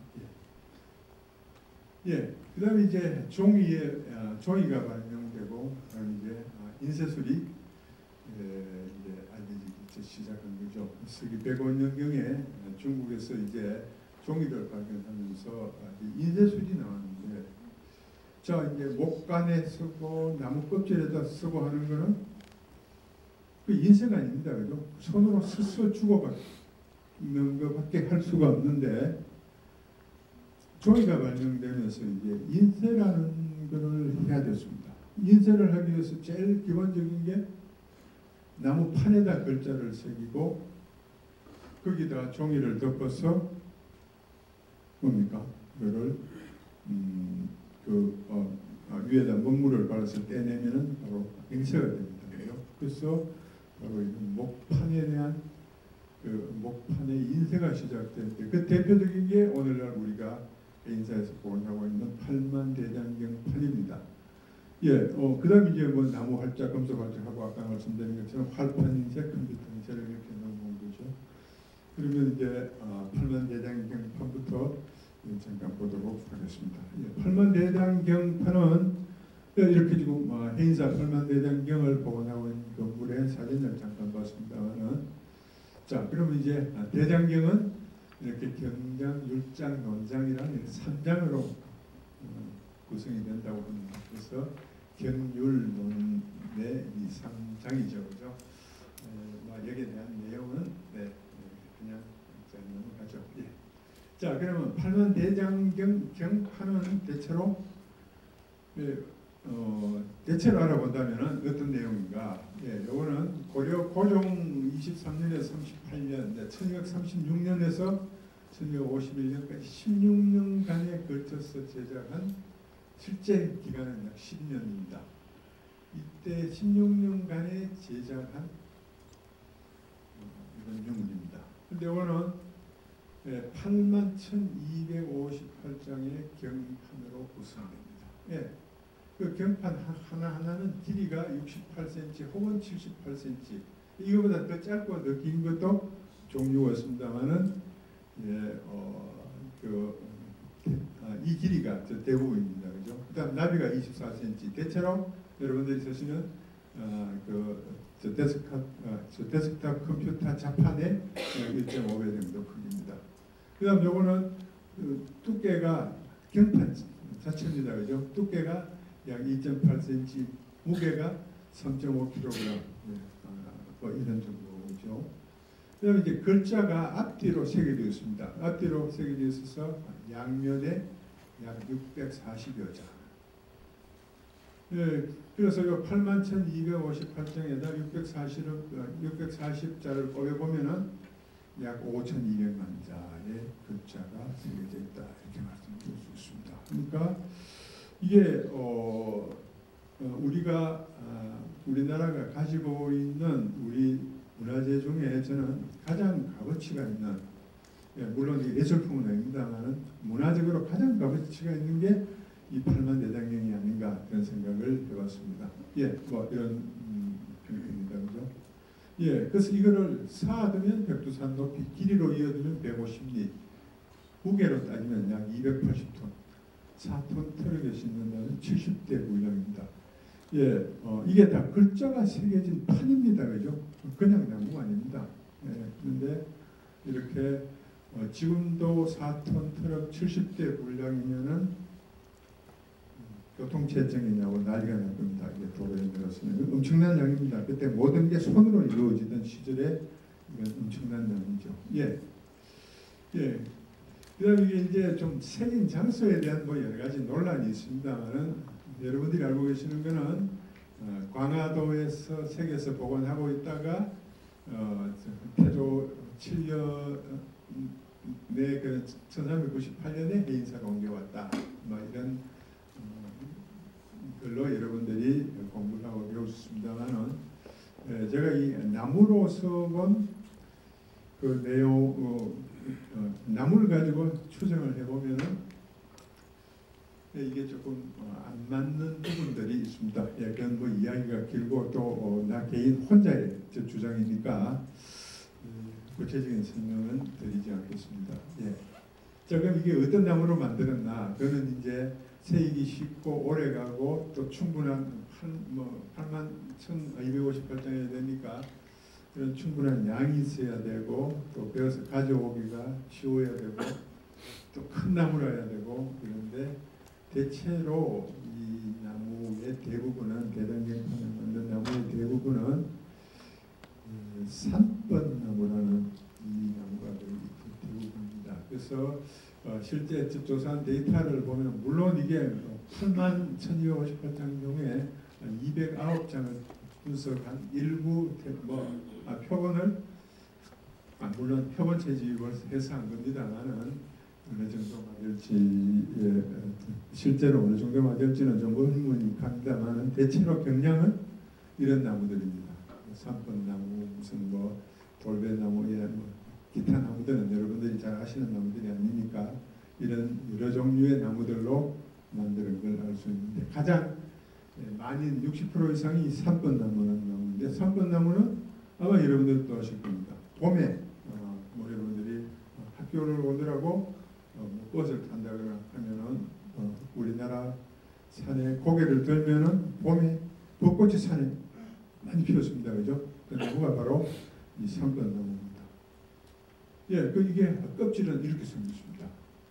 예, 예. 그 다음에 이제 종이에 아, 종이가 발명되고 이제 아, 인쇄술이 예, 이제 알려지기 시작한 거죠. 서기 백오 년경에 중국에서 이제 종이를 발견하면서 인쇄술이 나왔는데, 자 이제 목간에 쓰고 나무 껍질에다 쓰고 하는 거는 그 인쇄가 아닙니다. 그죠? 손으로 스쳐 주고받는 것밖에 할 수가 없는데, 종이가 발명되면서 이제 인쇄라는 것을 해야 됐습니다. 인쇄를 하기 위해서 제일 기본적인 게 나무 판에다 글자를 새기고 거기다가 종이를 덮어서 뭡니까? 그거를 음, 그 어, 위에다 먹물을 발라서 떼내면은 바로 인쇄가 됩니다. 그래서 바로 이런 목판에 대한 그 목판의 인쇄가 시작되는데, 그 대표적인 게 오늘날 우리가 인사에서 보관하고 있는 팔만대장경 판입니다. 예, 어, 그 다음에 이제 뭐 나무 활자, 금속 활자하고 아까 말씀드린 것처럼 활판 인쇄, 컴퓨터 인쇄를 이렇게 넘어온 거죠. 그러면 이제 어, 팔만대장경판부터 잠깐 보도록 하겠습니다. 예, 팔만대장경판은 이렇게 지금 어, 해인사 팔만대장경을 보관하고 있는 건물의 사진을 잠깐 봤습니다만은, 자, 그러면 이제 대장경은 이렇게 경장, 율장, 논장이라는 삼 장으로 어, 구성이 된다고 합니다. 그래서 경율, 논내 이 삼 장이죠, 그죠? 에, 뭐 여기에 대한 내용은 네, 그냥 넘어가죠. 예. 자, 그러면 팔만대장경 경판은 대체로 예, 어, 대체로 알아본다면은 어떤 내용인가? 예, 요거는 고려 고종 이십삼 년에서 삼십팔 년, 네, 천육백삼십육 년에서 천육백오십일 년까지 십육 년간에 걸쳐서 제작한 실제 기간은 약 십 년입니다. 이때 십육 년간에 제작한 이런 유물입니다. 근데 오늘은 예, 팔만 천이백오십팔 장의 경판으로 구성됩니다. 예. 그 경판 하나하나는 길이가 육십팔 센티미터 혹은 칠십팔 센티미터, 이거보다 더 짧고 더 긴 것도 종류가 있습니다만은 예, 어, 그, 아, 이 길이가 저 대부분입니다. 그죠? 그 다음 나비가 이십사 센티미터, 대체로 여러분들이 쓰시는 어, 그, 저 데스크탑, 어, 저 데스크탑 컴퓨터 자판의 일 점 오 배 정도 크기입니다. 그 다음 요거는 그 두께가 경판 자체입니다. 그죠? 두께가 약 이 점 팔 센티미터, 무게가 삼 점 오 킬로그램, 예, 아, 뭐 이런 정도죠. 그다음에 이제 글자가 앞뒤로 새겨져 있습니다. 앞뒤로 새겨져 있어서 양면에 약 육백사십여 장. 예, 그래서 이 팔만 천이백오십팔 장에다 육백사십, 육백사십 자를 꼽아보면은 약 오천이백만 자의 글자가 새겨져 있다, 이렇게 보니까 이게 어, 어, 우리가 아, 우리나라가 가지고 있는 우리 문화재 중에 저는 가장 값어치가 있는, 예, 물론 이 예술품은 아닙니다만은 문화적으로 가장 값어치가 있는 게 이 팔만 대장경이 아닌가 그런 생각을 해봤습니다. 예, 뭐 이런 음, 평입니다, 그죠? 예, 그래서 이거를 쌓아두면 백두산 높이, 길이로 이어두면 백오십 리, 무게로 따지면 약 이백팔십 톤, 사 톤 트럭에 싣는다는 칠십 대 물량입니다. 예, 어, 이게 다 글자가 새겨진 판입니다, 그죠? 그냥 나무가 아닙니다. 예, 그런데 이렇게 어, 지금도 사 톤 트럭 칠십 대 물량이면은 교통체증이냐고 난리가 날 겁니다. 이게 도로에 늘었으면 엄청난 양입니다. 그때 모든 게 손으로 이루어지던 시절에 이건 엄청난 양이죠. 예, 예. 그다음 이게 이제 좀 새긴 장소에 대한 뭐 여러 가지 논란이 있습니다만은 여러분들이 알고 계시는 거는 어, 광화도에서 새겨서 복원하고 있다가 어, 태조 칠 년에 그 천삼백구십팔 년에 해인사가 옮겨왔다. 뭐 이런 글로 여러분들이 공부를 하고 배우셨습니다만은, 제가 이 나무로서 본 그 내용, 어, 어, 나무를 가지고 추정을 해보면은 이게 조금 어, 안 맞는 부분들이 있습니다. 예, 그건 뭐 이야기가 길고 또 나 어, 개인 혼자의 주장이니까 음, 구체적인 설명은 드리지 않겠습니다. 예. 자, 그럼 이게 어떤 나무로 만들었나? 그거는 이제 세이기 쉽고 오래가고 또 충분한 뭐 팔만 천이백오십팔 장이 되니까 그런 충분한 양이 있어야 되고 또 배워서 가져오기가 쉬워야 되고 또 큰 나무라야 되고 그런데 대체로 이 나무의 대부분은 대단경판을 만든 나무의 대부분은 산번나무라는 이 나무가 대부분입니다. 그래서 어, 실제 조사한 데이터를 보면 물론 이게 팔만 천이백오십팔 장 중에 이백구 장을 분석한 일부 뭐 아, 표본을 아, 물론 표본 채집을 해서 한 겁니다만은 어느 정도 맞을지 예, 실제로 어느 정도 맞을지는 좀 의문입니다만은 대체로 경량은 이런 나무들입니다. 산번나무 무슨 뭐 돌배나무 예, 뭐 기타 나무들은 여러분들이 잘 아시는 나무들이 아니니까 이런 여러 종류의 나무들로 만드는 걸 알 수 있는데 가장 많이 육십 퍼센트 이상이 산번나무는 나무인데 산번나무는 아마 여러분들도 아실 겁니다. 봄에 어, 뭐 여러분들이 학교를 오느라고 어, 뭐 버스를 탄다거나 하면은 어, 우리나라 산에 고개를 들면은 봄에 벚꽃이 산에 많이 피었습니다, 그죠? 그 나무가 바로 이 산번나무입니다. 예, 그 이게 껍질은 이렇게 생겼습니다.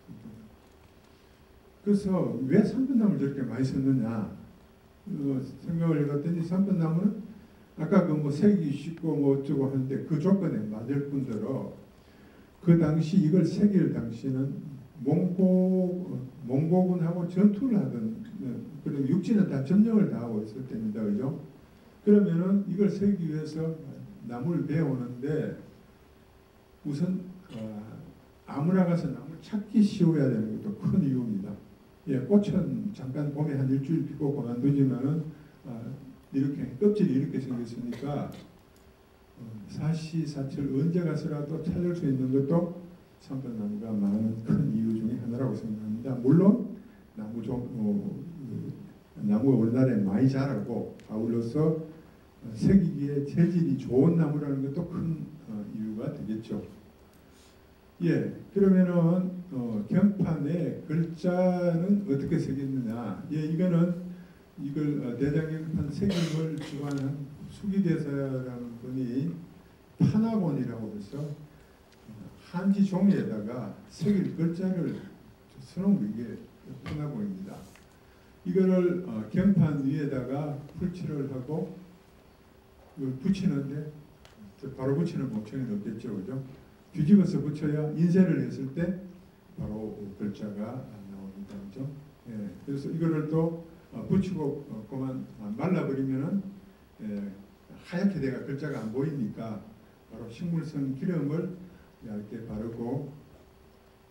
그래서 왜 산번나무를 저렇게 많이 썼느냐 어, 생각을 해봤더니 산번나무는 아까 그 뭐 새기기 쉽고 뭐 어쩌고 하는데 그 조건에 맞을 뿐더러 그 당시 이걸 새길 당시는 몽고 몽고군하고 전투를 하던 그리고 육지는 다 점령을 다 하고 있을 때입니다, 그죠? 그러면은 이걸 새기기 위해서 나무를 베어오는데 우선 어, 아무나 가서 나무를 찾기 쉬워야 되는 것도 큰 이유입니다. 예, 꽃은 잠깐 봄에 한 일주일 피고 그만두지만은 어, 이렇게 껍질이 이렇게 생겼으니까 어, 사시사철 언제 가서라도 찾을 수 있는 것도 산번나무가 많은 큰 이유 중에 하나라고 생각합니다. 물론 나무 좀 어, 나무가 우리나라에 많이 자라고 아울러서 새기기에 재질이 좋은 나무라는 것도 큰 어, 이유가 되겠죠. 예, 그러면은 어, 경판에 글자는 어떻게 새겼느냐? 예, 이거는 이걸 어, 대장경판 새김을 주관한 수기대사라는 분이 파나곤이라고 해서 한지 종이에다가 새길 글자를 써놓은 게 파나곤입니다. 이거를 어, 경판 위에다가 풀칠을 하고 이걸 붙이는데 바로 붙이는 목적이 없겠죠, 그죠? 뒤집어서 붙여야 인쇄를 했을 때 바로 글자가 나옵니다, 그죠? 예, 그래서 이거를 또 어, 붙이고 어, 그만 말라버리면은 예, 하얗게 돼가 글자가 안 보이니까 바로 식물성 기름을 얇게 바르고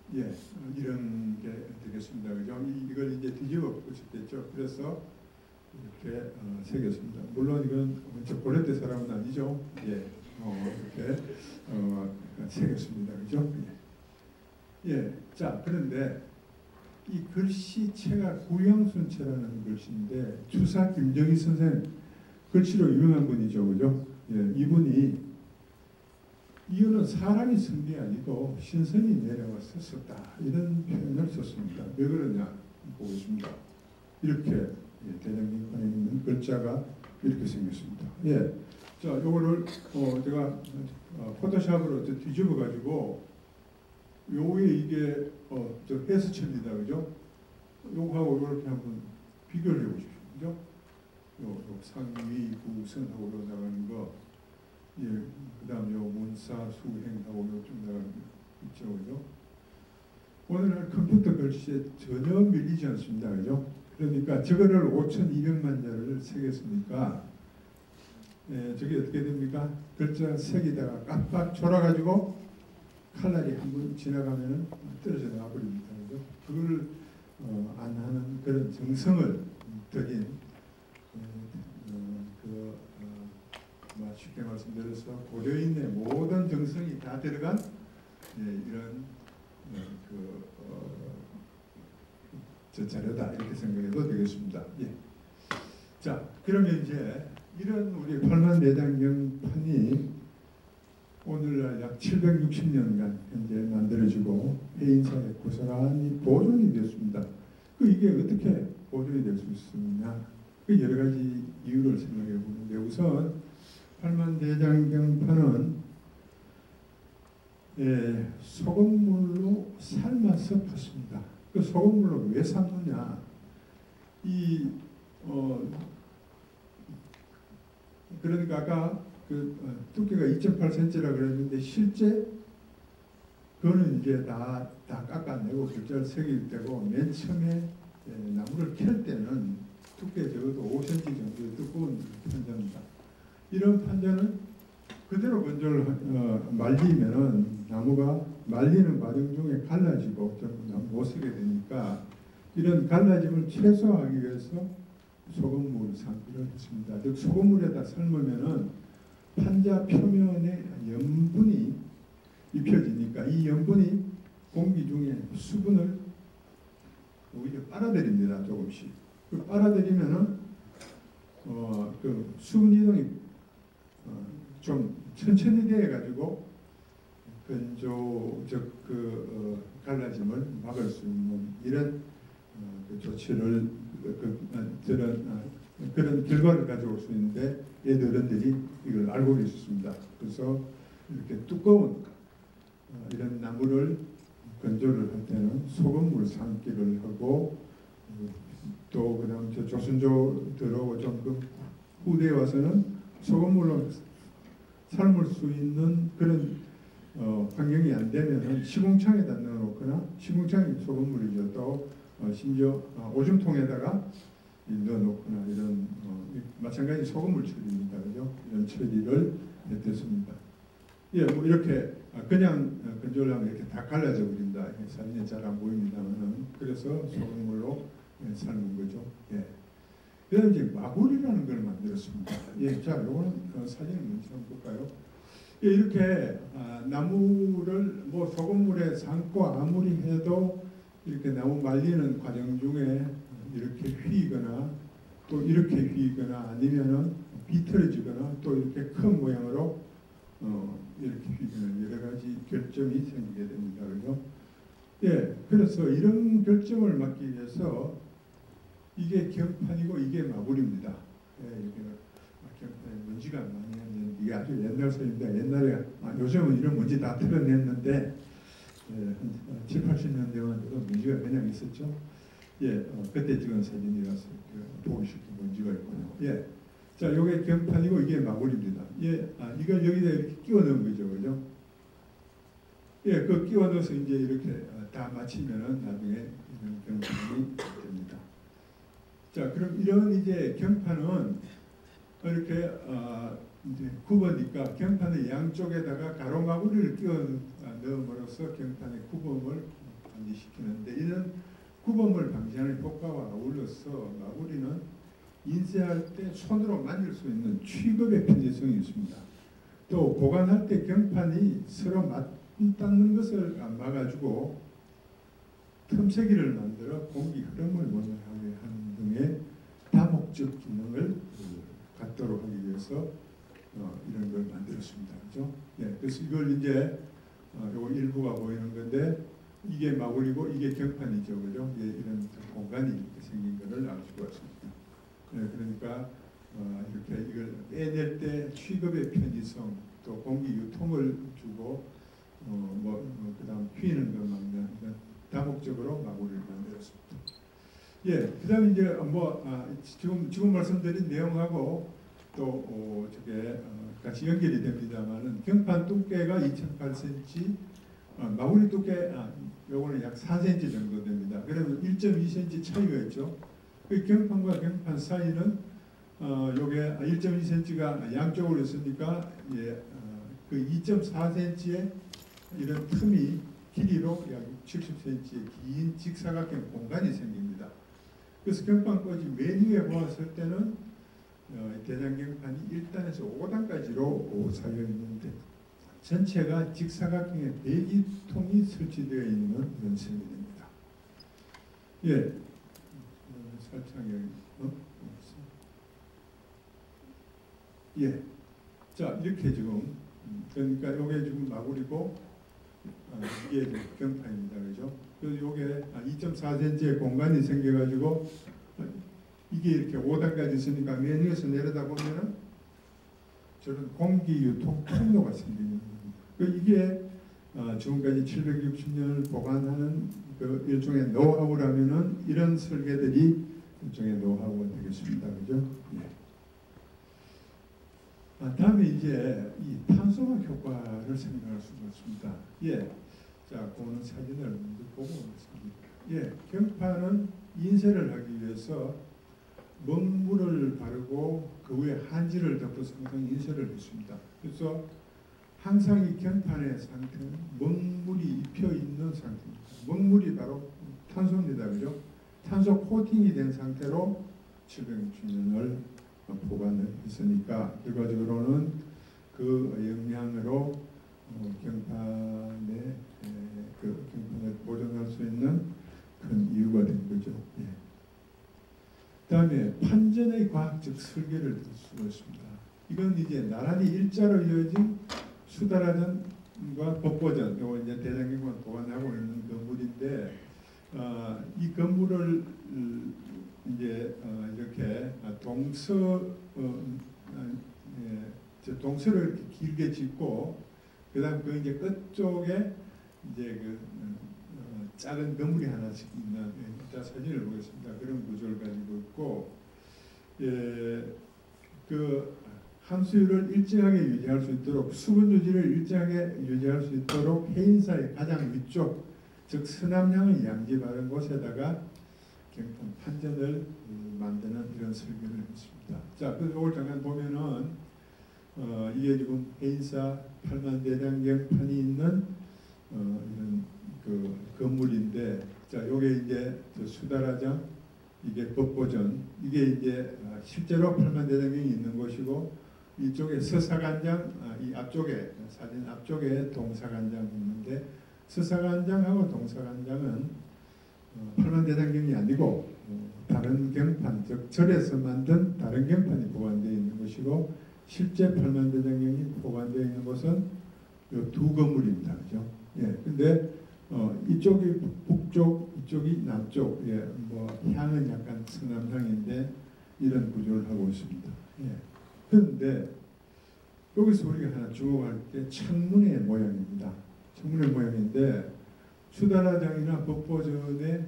예, 어, 이런 게 되겠습니다. 그죠? 이, 이걸 이제 뒤집어 보셨겠죠. 그래서 이렇게 어, 새겼습니다. 물론 이건 저 고려대 사람은 아니죠. 예, 어, 이렇게 어, 새겼습니다. 그죠? 예. 예, 자 그런데 이 글씨체가 구양순체라는 글씨인데 주사 김정희 선생 글씨로 유명한 분이죠, 그죠? 예, 이분이 이유는 사람이 쓴 게 아니고 신선이 내려와서 썼다 이런 표현을 썼습니다. 왜 그러냐 보겠습니다. 이렇게 예, 대장경판에 있는 글자가 이렇게 생겼습니다. 예, 자 요거를 어, 제가 어, 포토샵으로 뒤집어 가지고 요게 이게 어, 저 해수천입니다, 그죠? 요거하고 이렇게 한번 비교를 해보십시오, 그죠? 요, 요 상위 구선하고 요 나가는 거, 예, 그다음 요 문사 수행하고 요좀 나가는 거 있죠, 그죠? 오늘날 컴퓨터 글씨에 전혀 밀리지 않습니다, 그죠? 그러니까 저거를 오천이백만 자를 새겼으니까, 예, 저게 어떻게 됩니까? 글자 색이다가 깜빡 졸아가지고 칼날이 한번 지나가면은 떨어져 나가 버립니다, 그죠? 그걸 어, 안 하는 그런 정성을 들인 어, 그 어, 쉽게 말씀드려서 고려인의 모든 정성이 다 들어간 예, 이런 어, 그 어, 저 자료다 이렇게 생각해도 되겠습니다. 예. 자 그러면 이제 이런 우리 팔만대장경판이 오늘날 약 칠백육십 년간 현재 만들어지고 해인사에 고스란히 보존이 됐습니다. 그 이게 어떻게 보존이 될 수 있느냐? 그 여러 가지 이유를 생각해 보는데 우선 팔만대장경판은 예, 소금물로 삶아서 팠습니다. 그 소금물로 왜 삶느냐? 이 어, 그러니까 아까 그 어, 두께가 이 점 팔 센티미터라 그랬는데 실제 그거는 이제 다, 다 깎아내고 글자를 새길 때고 맨 처음에 예, 나무를 캘 때는 두께 적어도 오 센티미터 정도의 두꺼운 판자입니다. 이런 판자는 그대로 건조를 어, 말리면은 나무가 말리는 과정 중에 갈라지고 좀 못 쓰게 되니까 이런 갈라짐을 최소화하기 위해서 소금물 삶기를 했습니다. 즉 소금물에다 삶으면은 판자 표면에 염분이 입혀지니까 이 염분이 공기 중에 수분을 오히려 빨아들입니다. 조금씩. 그 빨아들이면은 어, 그 수분 이동이 어, 좀 천천히 돼 가지고 건조 즉그 어, 갈라짐을 막을 수 있는 이런 어, 그 조치를 그, 어, 그런 어, 그런 결과를 가져올 수 있는데 애들은들이 이걸 알고 있었습니다. 그래서 이렇게 두꺼운 어, 이런 나무를 건조를 할 때는 소금물 삶기를 하고 어, 또 그다음 저 조선조 들어오고 좀 그 후대에 와서는 소금물로 삶을 수 있는 그런 어, 환경이 안 되면은 시궁창에다 넣어놓거나 시궁창이 소금물이죠. 또 어, 심지어 어, 오줌통에다가 넣어놓거나 이런 어, 마찬가지 소금물 처리입니다. 그죠? 이런 처리를 했습니다. 예, 뭐 이렇게 그냥 건조를 하면 이렇게 다 갈라져 버린다. 사진에 잘 안 보입니다만은 그래서 소금물로 삶은 거죠. 예. 그다음 이제 마구리라는 걸 만들었습니다. 예, 자, 요거는 어, 사진을 먼저 한번 볼까요? 예, 이렇게 아, 나무를 뭐 소금물에 삶고 아무리 해도 이렇게 나무 말리는 과정 중에 이렇게 휘거나 또 이렇게 휘거나 아니면은 비틀어지거나 또 이렇게 큰 모양으로 어, 이렇게 휘거나 여러 가지 결점이 생기게 됩니다. 그죠? 예, 그래서 이런 결점을 막기 위해서 이게 경판이고 이게 마구리입니다. 예, 이게 경판에 먼지가 많이 있는 이게 아주 옛날 소리인데 옛날에 아, 요즘은 이런 먼지 다 털어냈는데 예, 한 칠, 팔십 년대만 돼도 먼지가 그냥 있었죠. 예, 어, 그때 찍은 사진이라서 그, 보기 쉽게 먼지가 있군요. 예, 자, 이게 경판이고 이게 마구리입니다. 예, 아, 이걸 여기다 이렇게 끼워 넣은 거죠, 그죠? 예, 그 끼워 넣어서 이제 이렇게 어, 다 마치면은 나중에 이런 경판이 됩니다. 자, 그럼 이런 이제 경판은 이렇게 어, 이제 굽으니까 경판의 양쪽에다가 가로마구리를 끼워 넣음으로써 경판의 굽음을 수범을 방지하는 효과와 아울러서 마구리는 인쇄할 때 손으로 만질 수 있는 취급의 편의성이 있습니다. 또 보관할 때 경판이 서로 맞닿는 것을 막아주고 틈새기를 만들어 공기 흐름을 원활하게 하는 등의 다목적 기능을 갖도록 하기 위해서 어, 이런 걸 만들었습니다. 그죠? 네, 그래서 이걸 이제 어, 요거 일부가 보이는 건데 이게 마구리고 이게 경판이죠, 그죠? 예, 이런 공간이 이렇게 생긴 것을 알 수가 있습니다. 네, 그러니까 어, 이렇게 이걸 빼낼 때 취급의 편의성, 또 공기 유통을 주고 어, 뭐, 뭐 그다음 휘는 걸 막는 이런 다목적으로 마구리를 만들었습니다. 예, 그다음 이제 뭐 아, 지금 지금 말씀드린 내용하고 또 어, 저게 어, 같이 연결이 됩니다만은 경판 두께가 이천팔 센티미터, 어, 마구리 두께 아, 요거는 약 사 센티미터 정도 됩니다. 그러면 일 점 이 센티미터 차이가 있죠. 그 경판과 경판 사이는 어, 요게 일 점 이 센티미터가 양쪽으로 있으니까 예, 어, 그 이 점 사 센티미터의 이런 틈이 길이로 약 칠십 센티미터의 긴 직사각형 공간이 생깁니다. 그래서 경판꽂이 맨 위에 보았을 때는 어, 대장경판이 일 단에서 오 단까지로 쌓여 있는데 전체가 직사각형의 배기통이 설치되어 있는 이런 셈이 됩니다. 예, 살짝 여기 어? 예, 자 이렇게 지금 그러니까 이게 지금 마구리고 아, 이게 경판입니다, 그죠? 그래서 이게 이 점 사 센티미터의 공간이 생겨가지고 이게 이렇게 오 단까지 있으니까 맨 위에서 내려다 보면은 저런 공기 유통 통로가 생기는 겁니다. 이게 어, 지금까지 칠백육십 년을 보관하는 그 일종의 노하우라면은 이런 설계들이 일종의 노하우가 되겠습니다, 그죠? 네. 아, 다음에 이제 이 탄소화 효과를 생각할 수가 있습니다. 예, 자, 그거는 사진을 먼저 보고 말씀드립니다. 예, 경판은 인쇄를 하기 위해서 먹물을 바르고 그 위에 한지를 덮어서 항상 인쇄를 했습니다. 그래서 항상 이 경판의 상태는 먹물이 입혀 있는 상태입니다. 먹물이 바로 탄소입니다, 그죠? 탄소 코팅이 된 상태로 칠백육십 년을 보관을 했으니까 결과적으로는 그 영향으로 어, 경판의 에, 그 경판을 보존할 수 있는 큰 이유가 된 거죠. 예. 그다음에 판전의 과학적 설계를 들 수가 있습니다. 이건 이제 나란히 일자로 이어진 수다라전과 법보전, 이거 이제 대장경만 보관하고 있는 건물인데 어, 이 건물을 이제 어, 이렇게 동서 어, 예, 저 동서를 이렇게 길게 짓고 그다음 그 이제 끝쪽에 이제 그 어, 작은 건물이 하나씩 있는 이따 사진을 보겠습니다. 그런 구조를 가지고 있고 예, 그 함수율을 일정하게 유지할 수 있도록 수분 유지를 일정하게 유지할 수 있도록 해인사의 가장 위쪽 즉 서남향의 양지 바른 곳에다가 경판 판전을 만드는 이런 설계를 했습니다. 자, 그래서 이걸 잠깐 보면은 어, 이게 지금 해인사 팔만대장경판이 있는 어, 이런 그 건물인데, 자, 요게 이제 수다라장, 이게 법보전, 이게 이제 실제로 팔만대장경이 있는 곳이고 이쪽에 서사간장, 아, 이 앞쪽에 사진 앞쪽에 동사간장이 있는데 서사간장하고 동사간장은 어, 팔만대장경이 아니고 어, 다른 경판, 즉 절에서 만든 다른 경판이 보관되어 있는 것이고 실제 팔만대장경이 보관되어 있는 곳은 이 두 건물입니다, 그죠? 예, 근데 어, 이쪽이 북쪽, 이쪽이 남쪽, 예, 뭐 향은 약간 서남향인데 이런 구조를 하고 있습니다. 예. 그런데 여기서 우리가 하나 주목할 게 창문의 모양입니다. 창문의 모양인데 수다라장이나 법보전의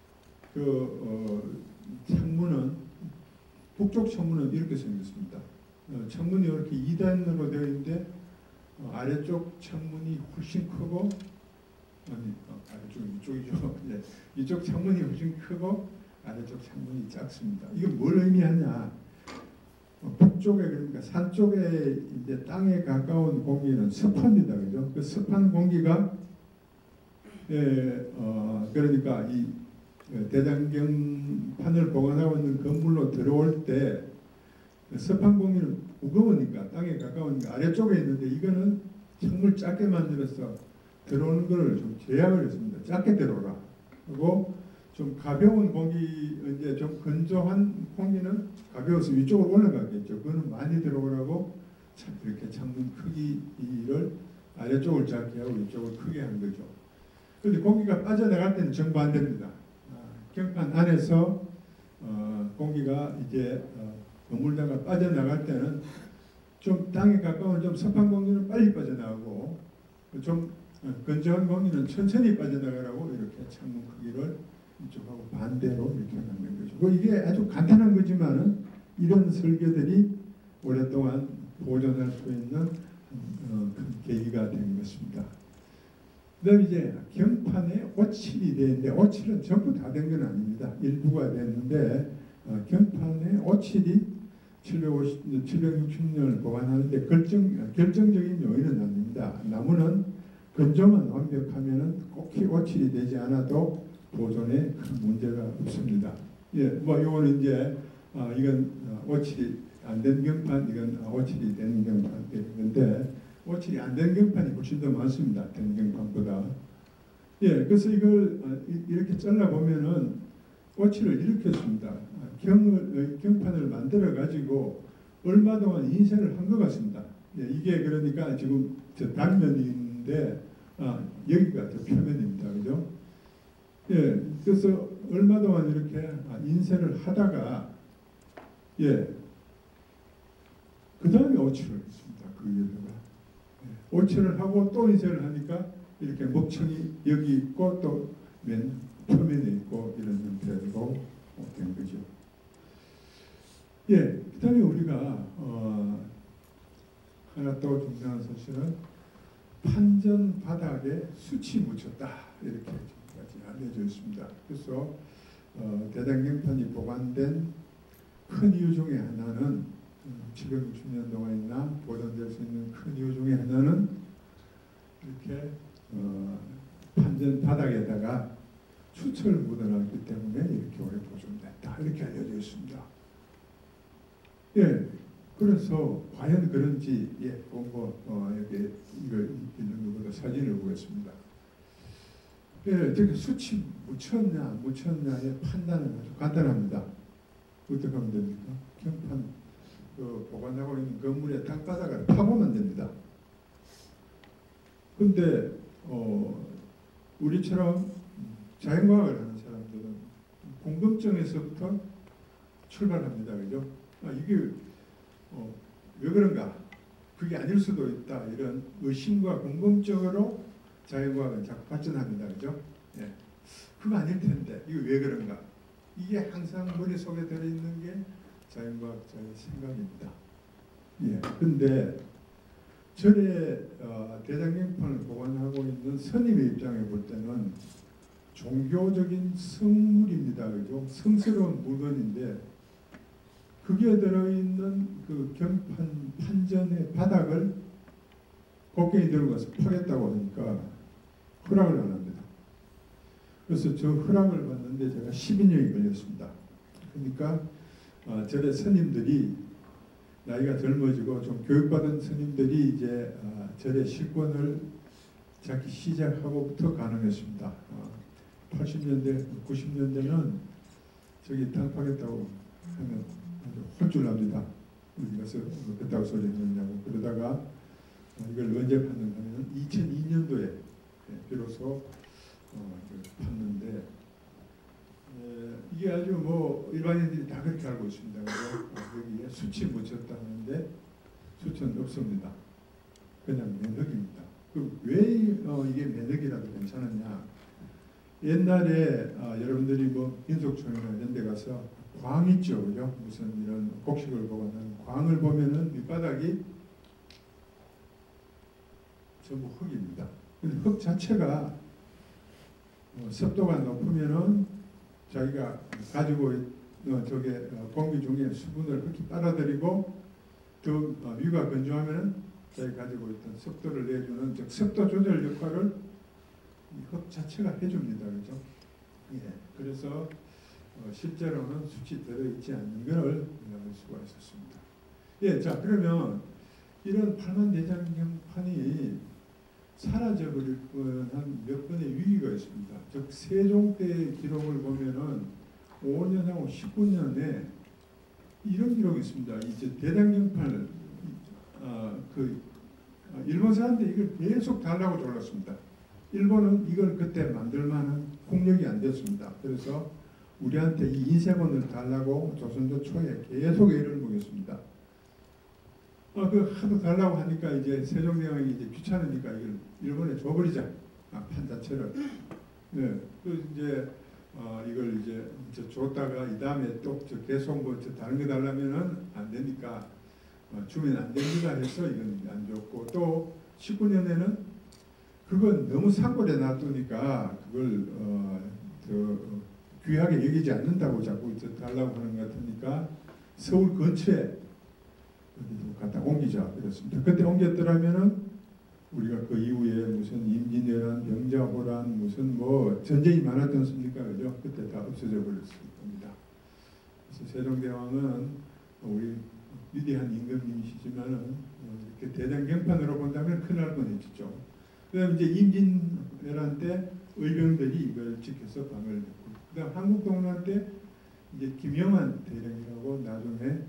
그 어, 창문은 북쪽 창문은 이렇게 생겼습니다. 어, 창문이 이렇게 이 단으로 되어 있는데 어, 아래쪽 창문이 훨씬 크고 아니 어, 아래쪽 이쪽이죠. 네. 이쪽 창문이 훨씬 크고 아래쪽 창문이 작습니다. 이건 뭘 의미하냐? 어, 북쪽에 그러니까 산 쪽에 이제 땅에 가까운 공기는 습합니다, 그죠? 그 습한 공기가 예, 어, 그러니까 이 대장경판을 보관하고 있는 건물로 들어올 때 서판 공기는 무거우니까 땅에 가까우니까 아래쪽에 있는데 이거는 정말 작게 만들어서 들어오는 것을 좀 제약을 했습니다. 작게 들어오라. 그리고 좀 가벼운 공기, 이제 좀 건조한 공기는 가벼워서 위쪽으로 올라가겠죠. 그거는 많이 들어오라고 참 이렇게 창문 크기를 아래쪽을 작게 하고 위쪽을 크게 한 거죠. 그런데 공기가 빠져나갈 때는 정반대입니다. 아, 경판 안에서 어, 공기가 이제 어, 건물다가 빠져나갈 때는 좀 땅에 가까운 좀 습한 공기는 빨리 빠져나가고 좀 건조한 공기는 천천히 빠져나가라고 이렇게 창문 크기를 이쪽하고 반대로 이렇게 만든 거죠. 뭐 이게 아주 간단한 거지만은 이런 설계들이 오랫동안 보존할 수 있는 어, 큰 계기가 된 것입니다. 그다음 이제 경판에 오칠이 되는데 오칠은 전부 다 된 건 아닙니다. 일부가 됐는데 어, 경판에 오칠이 칠백오십, 칠백육십 년을 보관하는데 결정, 결정적인 요인은 아닙니다. 나무는 건조만 완벽하면은 꼭히 오칠이 되지 않아도 보존에 큰 문제가 없습니다. 예, 뭐 이거는 이제 아, 이건 오칠이 안 된 경판, 이건 오칠이 된 경판인데 오칠이 안 된 경판이 훨씬 더 많습니다. 된 경판보다. 예, 그래서 이걸 이렇게 잘라 보면은 오칠을 일으켰습니다. 경을 경판을 만들어 가지고 얼마 동안 인쇄를 한 것 같습니다. 예, 이게 그러니까 지금 저 단면인데 아, 여기가 저 표면입니다, 그죠? 예, 그래서 얼마 동안 이렇게 인쇄를 하다가 예, 그 다음에 오칠을 했습니다. 그 여자가 예, 오칠을 하고 또 인쇄를 하니까 이렇게 목청이 여기 있고 또 맨 표면에 있고 이런 형태로 된 거죠. 예, 그 다음에 우리가 어, 하나 또 중요한 사실은 판전 바닥에 숯이 묻혔다 이렇게 지금까지 알려져 있습니다. 그래서 어, 대장경판이 보관된 큰 이유 중에 하나는 칠백육십 년 동안이나 보존될 수 있는 큰 이유 중에 하나는 이렇게 어, 판전 바닥에다가 숯을 묻어놨기 때문에 이렇게 오래 보존됐다 이렇게 알려져 있습니다. 예, 그래서 과연 그런지 예, 뭐 어, 여기 이걸 있는 것보다 사진을 보겠습니다. 예, 저기 숯이 묻혔냐 묻혔냐의 판단은 아주 간단합니다. 어떻게 하면 됩니까? 경판 그 보관하고 있는 건물의 땅바닥을 파보면 됩니다. 근데 어, 우리처럼 자연과학을 하는 사람들은 궁금증에서부터 출발합니다. 그죠? 아, 이게 어, 왜 그런가? 그게 아닐 수도 있다. 이런 의심과 궁금증으로 자연과학은 자꾸 발전합니다. 그죠? 예. 그거 아닐 텐데 이거 왜 그런가? 이게 항상 머릿속에 들어있는 게 자연과학자의 생각입니다. 예. 근데 절에 어, 대장경판을 보관하고 있는 스님의 입장에 볼 때는 종교적인 성물입니다. 그죠? 성스러운 물건인데 그게 들어있는 그 경판 판전의 바닥을 곡괭이 들고 가서 파겠다고 하니까 허락을 안 합니다. 그래서 저 허락을 받는데 제가 십이 년이 걸렸습니다. 그러니까 어, 절의 스님들이 나이가 젊어지고 좀 교육받은 스님들이 이제 어, 절의 실권을 잡기 시작하고부터 가능했습니다. 어, 팔십 년대, 구십 년대는 저기 땅 파겠다고 하면 아주 혼쭐납니다. 어디 가서 그랬다고 소리 하느냐고. 그러다가 어, 이걸 언제 팠는가 하면 이천이 년도에 예, 비로소 어, 팠는데 에, 이게 아주 뭐 일반인들이 다 그렇게 알고 있습니다. 그래서 여기에 숯이 묻혔다는데 숯은 없습니다. 그냥 매덕입니다. 그럼 왜 어, 이게 매덕이라도 괜찮았냐? 옛날에 어, 여러분들이 뭐 민속촌이나 이런 데 가서 광 있죠, 그죠? 무슨 이런 곡식을 보관하는 광을 보면은 밑바닥이 전부 흙입니다. 근데 흙 자체가 어, 습도가 높으면은 자기가 가지고 있는 저게 어, 공기 중에 수분을 흙이 빨아들이고 또 어, 위가 건조하면은 자기 가지고 있던 습도를 내주는 즉 습도 조절 역할을 이 흙 자체가 해줍니다, 그죠? 예. 그래서 그래서 어, 실제로는 수치 들어있지 않는 것을 알 수가 있었습니다. 예, 자 그러면 이런 팔만 대장경판이 사라져버릴 뻔한 몇 번의 위기가 있습니다. 즉 세종 때의 기록을 보면은 오 년하고 십구 년에 이런 기록이 있습니다. 이제 대장경판을 어, 그 어, 일본 사람들이 이걸 계속 달라고 졸랐습니다. 일본은 이걸 그때 만들만한 폭력이 안 됐습니다. 그래서 우리한테 이 인쇄본을 달라고 조선조 초에 계속 애를 먹였습니다. 어, 그 하도 달라고 하니까 이제 세종대왕이 이제 귀찮으니까 이걸 일본에 줘버리자. 아, 판 자체를. 네, 그 이제 어, 이걸 이제 줬다가 이 다음에 또 저 계속 뭐 저 다른 거 달라면은 안 되니까 어, 주면 안 됩니다 해서 이건 안 줬고 또 십구 년에는 그건 너무 산골에 놔두니까 그걸 어, 저, 귀하게 여기지 않는다고 자꾸 저 달라고 하는 것 같으니까 서울 근처에 갖다 옮기자 그랬습니다. 그때 옮겼더라면은 우리가 그 이후에 무슨 임진왜란, 병자호란, 무슨 뭐 전쟁이 많았지 않습니까, 그죠? 그때 다 없어져 버렸을 겁니다. 그래서 세종대왕은 우리 위대한 임금님이시지만은 이렇게 대장경판으로 본다면 큰일 날 뻔했죠. 그다음 이제 임진왜란 때 의병들이 이걸 지켜서 방을 냈고, 그다음 한국동란 때 이제 김영한 대령이라고 나중에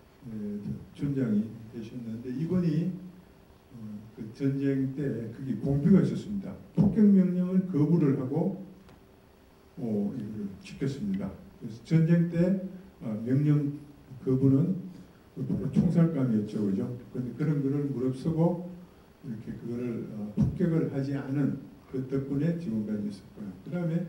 준장이 되셨는데 이분이 어, 그 전쟁 때 그게 공표가 있었습니다. 폭격 명령을 거부를 하고 어, 이걸 지켰습니다. 그래서 전쟁 때 어, 명령 거부는 바로 총살감이었죠, 그죠? 그런데 그런 거를 무릅쓰고 이렇게 그거를 어, 폭격을 하지 않은 그 덕분에 지금까지 있었고요. 그 다음에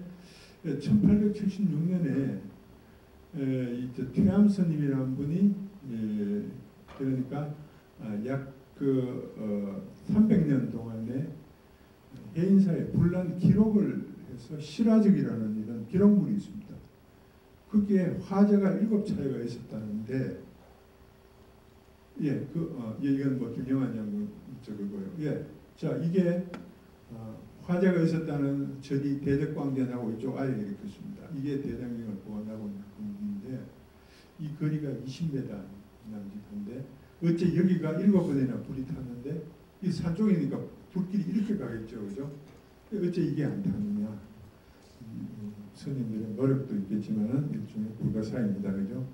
천팔백칠십육 년에 에, 이 퇴암스님이라는 분이 예, 그러니까 아, 약그 어, 삼백 년 동안에 해인사의 분란 기록을 해서 실화적이라는 이런 기록물이 있습니다. 그게 화재가 일곱 차례가 있었다는데, 예, 그 어, 예, 이건 뭐 김영한 장군 저거고요. 예, 자 이게 어, 화재가 있었다는 저기 대적광전하고 이쪽 아래 이렇게 있습니다. 이게 대장경을 보관하고 있는 건데. 이 거리가 이십 미터 남짓한데 어째 여기가 일곱 번이나 불이 탔는데 이 산 쪽이니까 불길이 이렇게 가겠죠, 그죠? 어째 이게 안 타느냐? 음, 스님들의 노력도 있겠지만은 일종의 불가사입니다, 그죠?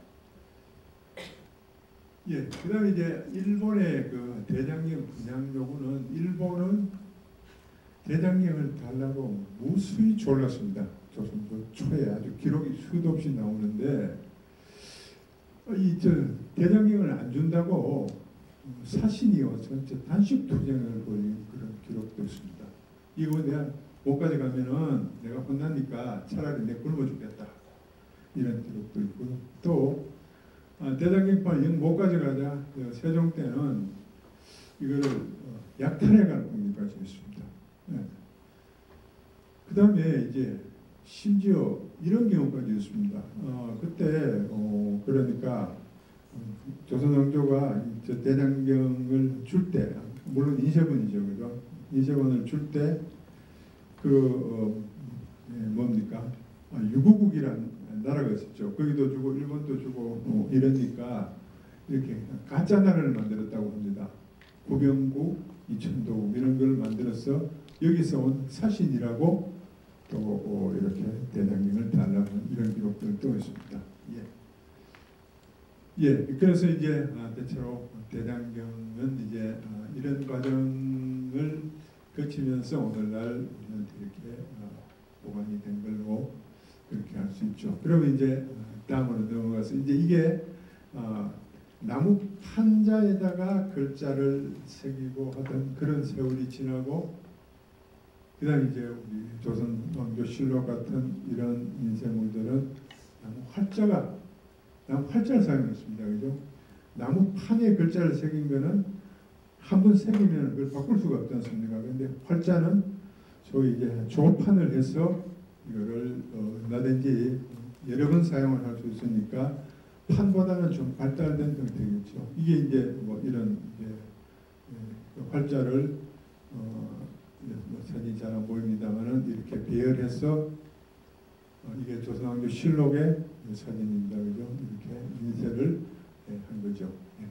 예, 그다음에 이제 일본의 그 대장경 분양 요구는 일본은 대장경을 달라고 무수히 졸랐습니다. 조선조 초에 아주 기록이 수도 없이 나오는데. 이 저 대장경을 안 준다고 사신이 와서 단식 투쟁을 벌인 그런 기록도 있습니다. 이거 내가 못 가져가면은 내가 혼나니까 차라리 내 굶어 죽겠다 이런 기록도 있고 또 아, 대장경판을 영 못 가져가자 세종 때는 이거를 어, 약탈해갈 공기까지 했습니다. 네. 그 다음에 이제 심지어 이런 경우까지 있습니다. 어, 그때 어, 그러니까 조선 왕조가 저 대장경을 줄 때, 물론 인쇄본이죠, 그죠? 인쇄본을 줄 때 그 어, 예, 뭡니까? 아, 유구국이라는 나라가 있었죠. 거기도 주고 일본도 주고 어, 이러니까 이렇게 가짜 나라를 만들었다고 합니다. 구병국, 이천도국 이런 걸 만들어서 여기서 온 사신이라고 또 어, 이렇게 대장경을 달라는 이런 기록들을 또 있습니다. 예. 예, 그래서 이제 아, 대체로 대장경은 이제 아, 이런 과정을 거치면서 오늘날 우리는 이렇게 아, 보관이 된 걸로 그렇게 할 수 있죠. 그러면 이제 다음으로 넘어가서 이제 이게 아, 나무 판자에다가 글자를 새기고 하던 그런 세월이 지나고 그다음 이제 우리 조선 왕조실록 같은 이런 인쇄물들은 나무 활자가 나무 활자를 사용했습니다, 그죠? 나무 판에 글자를 새긴 거는 한 번 새기면 그걸 바꿀 수가 없지 않습니까? 그런데 활자는 소위 이제 조판을 해서 이거를 어, 얼마든지 여러 번 사용을 할 수 있으니까 판보다는 좀 발달된 형태겠죠. 이게 이제 뭐 이런 이제 예, 활자를 어, 뭐 사진 잘 안 보입니다만은 이렇게 배열해서 어, 이게 조선왕조 실록의 사진입니다. 그죠? 이렇게 인쇄를 예, 한 거죠. 예.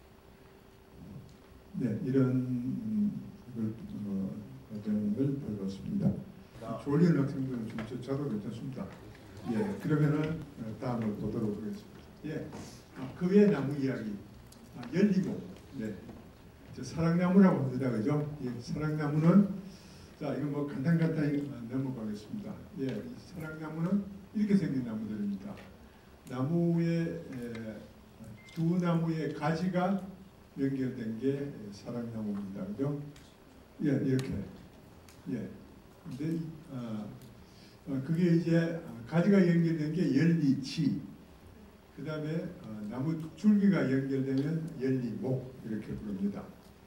네, 이런 음, 이걸, 어, 과정을 밟았습니다. 졸리는 학생들은 좀 저, 저도 괜찮습니다. 예, 그러면은 다음을 보도록 하겠습니다. 예, 아, 그 외 나무 이야기, 아, 열리고, 네, 저 사랑나무라고 합니다, 그죠? 예, 사랑나무는 자 이거 뭐 간단간단히 넘어가겠습니다. 예, 이 사랑나무는 이렇게 생긴 나무들입니다. 나무의 에, 두 나무의 가지가 연결된 게 사랑나무입니다, 그죠? 예, 이렇게, 예. 근데 어, 어, 그게 이제 가지가 연결된 게 열리치, 그 다음에 어, 나무 줄기가 연결되면 열리목 이렇게 부릅니다.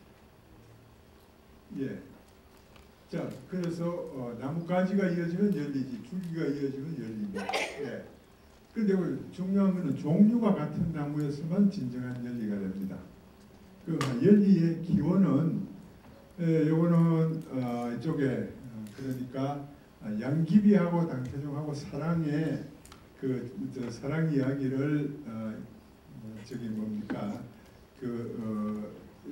예. 자, 그래서 어, 나무 가지가 이어지면 열리지, 줄기가 이어지면 열리목. 예. 그런데 중요한 것은 종류가 같은 나무에서만 진정한 열리가 됩니다. 그 열리의 기원은 예, 요거는 어, 이쪽에 그러니까 양귀비하고 당태종하고 사랑의 그 저 사랑 이야기를 어, 저기 뭡니까 그 어,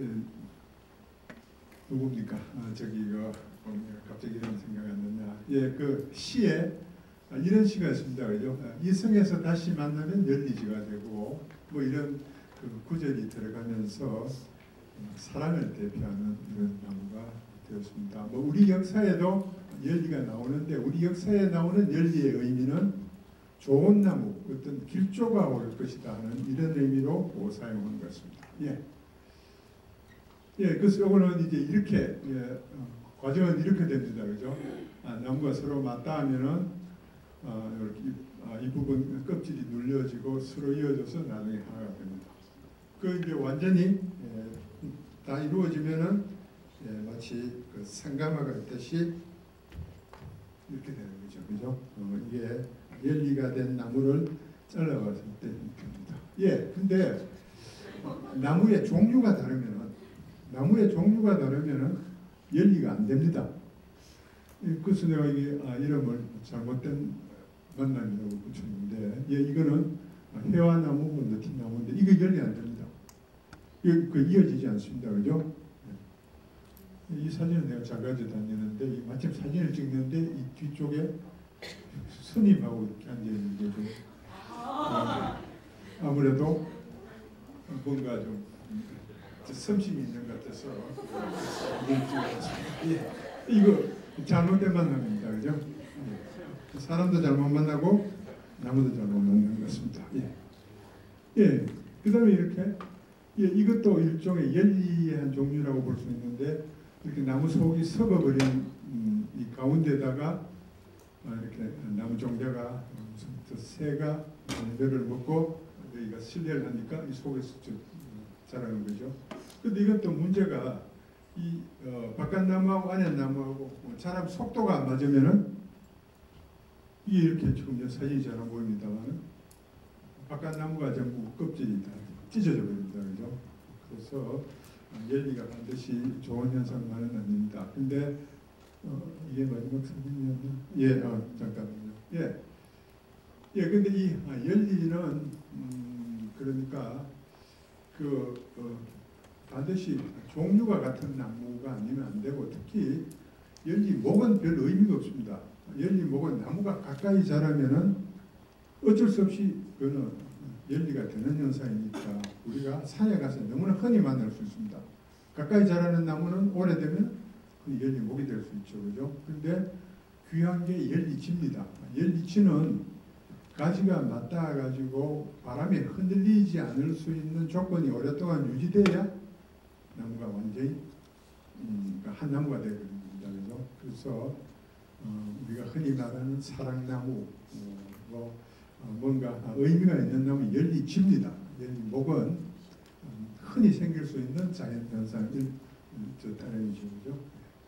누굽니까 어, 저기 그 갑자기 이런 생각 안 나냐 예그 시에 이런 시가 있습니다 그죠 이성에서 다시 만나면 열리지가 되고 뭐 이런 그 구절이 들어가면서 사랑을 대표하는 이런 나무가 되었습니다. 뭐 우리 역사에도 열리가 나오는데 우리 역사에 나오는 열리의 의미는 좋은 나무, 어떤 길조가 올 것이다 하는 이런 의미로 사용한 것입니다. 예, 예, 그래서 이거는 이제 이렇게 예, 어, 과정은 이렇게 됩니다, 그죠? 아, 나무가 서로 맞닿으면은 어, 이렇게 이, 아, 이 부분 껍질이 눌려지고 서로 이어져서 나중에 하나가 됩니다. 그 이제 완전히 예, 다 이루어지면은 예, 마치 그 상가마가 있듯이 이렇게 되는 거죠, 그죠? 어, 이게 열리가 된 나무를 잘라봤을 때 이렇게 됩니다. 예, 근데 나무의 종류가 다르면은 나무의 종류가 다르면은 열리가 안 됩니다. 그래서 내가 이게 아, 이름을 잘못된 만남이라고 붙였는데, 예, 이거는 회화나무, 느티나무인데 이거 열리 안 됩니다. 이, 그 이어지지 않습니다, 그죠? 이 사진은 내가 작가지 다니는데 이 마침 사진을 찍는데 이 뒤쪽에 스님하고 이렇게 앉아 있는 거죠. 어, 아무래도 뭔가 좀 섬심이 있는 것 같아서 예, 이거 잘못된 만남입니다, 그죠? 예. 사람도 잘못 만나고 나무도 잘못 만나는 것 같습니다. 예, 예. 그다음에 이렇게 예, 이것도 일종의 열리의 한 종류라고 볼 수 있는데. 이렇게 나무 속이 썩어버린 음, 이 가운데다가 어, 이렇게 나무 종자가 무슨 또 새가 열을 먹고 여기가 실내를 하니까 이 속에서 좀 자라는 거죠. 근데 이건 또 문제가 이 어, 바깥 나무하고 안에 나무하고 자람 속도가 안 맞으면은 이게 이렇게 지금 사진이 잘 안 보입니다만 바깥 나무가 전부 껍질이 다 찢어져 버립니다, 그죠? 그래서 열리가 반드시 좋은 현상만은 아닙니다. 근데 어, 이게 마지막 사진이었나? 예, 어, 잠깐만요. 예, 예, 근데 이 아, 열리는 음, 그러니까 그 어, 반드시 종류가 같은 나무가 아니면 안 되고 특히 열리목은 별 의미가 없습니다. 열리목은 나무가 가까이 자라면은 어쩔 수 없이 그는 열리가 되는 현상이니까 우리가 산에 가서 너무나 흔히 만날 수 있습니다. 가까이 자라는 나무는 오래되면 그 열리목이 될 수 있죠, 그죠? 근데 귀한 게 열리치입니다. 열리치는 가지가 맞닿아 가지고 바람에 흔들리지 않을 수 있는 조건이 오랫동안 유지돼야 나무가 완전히 음, 한 나무가 되는 겁니다, 그죠? 그래서 어, 우리가 흔히 말하는 사랑나무, 어, 뭐 어, 뭔가 의미가 있는 나무 열리치입니다. 열리목은 흔히 생길 수 있는 자연현상일 따름이죠, 그죠?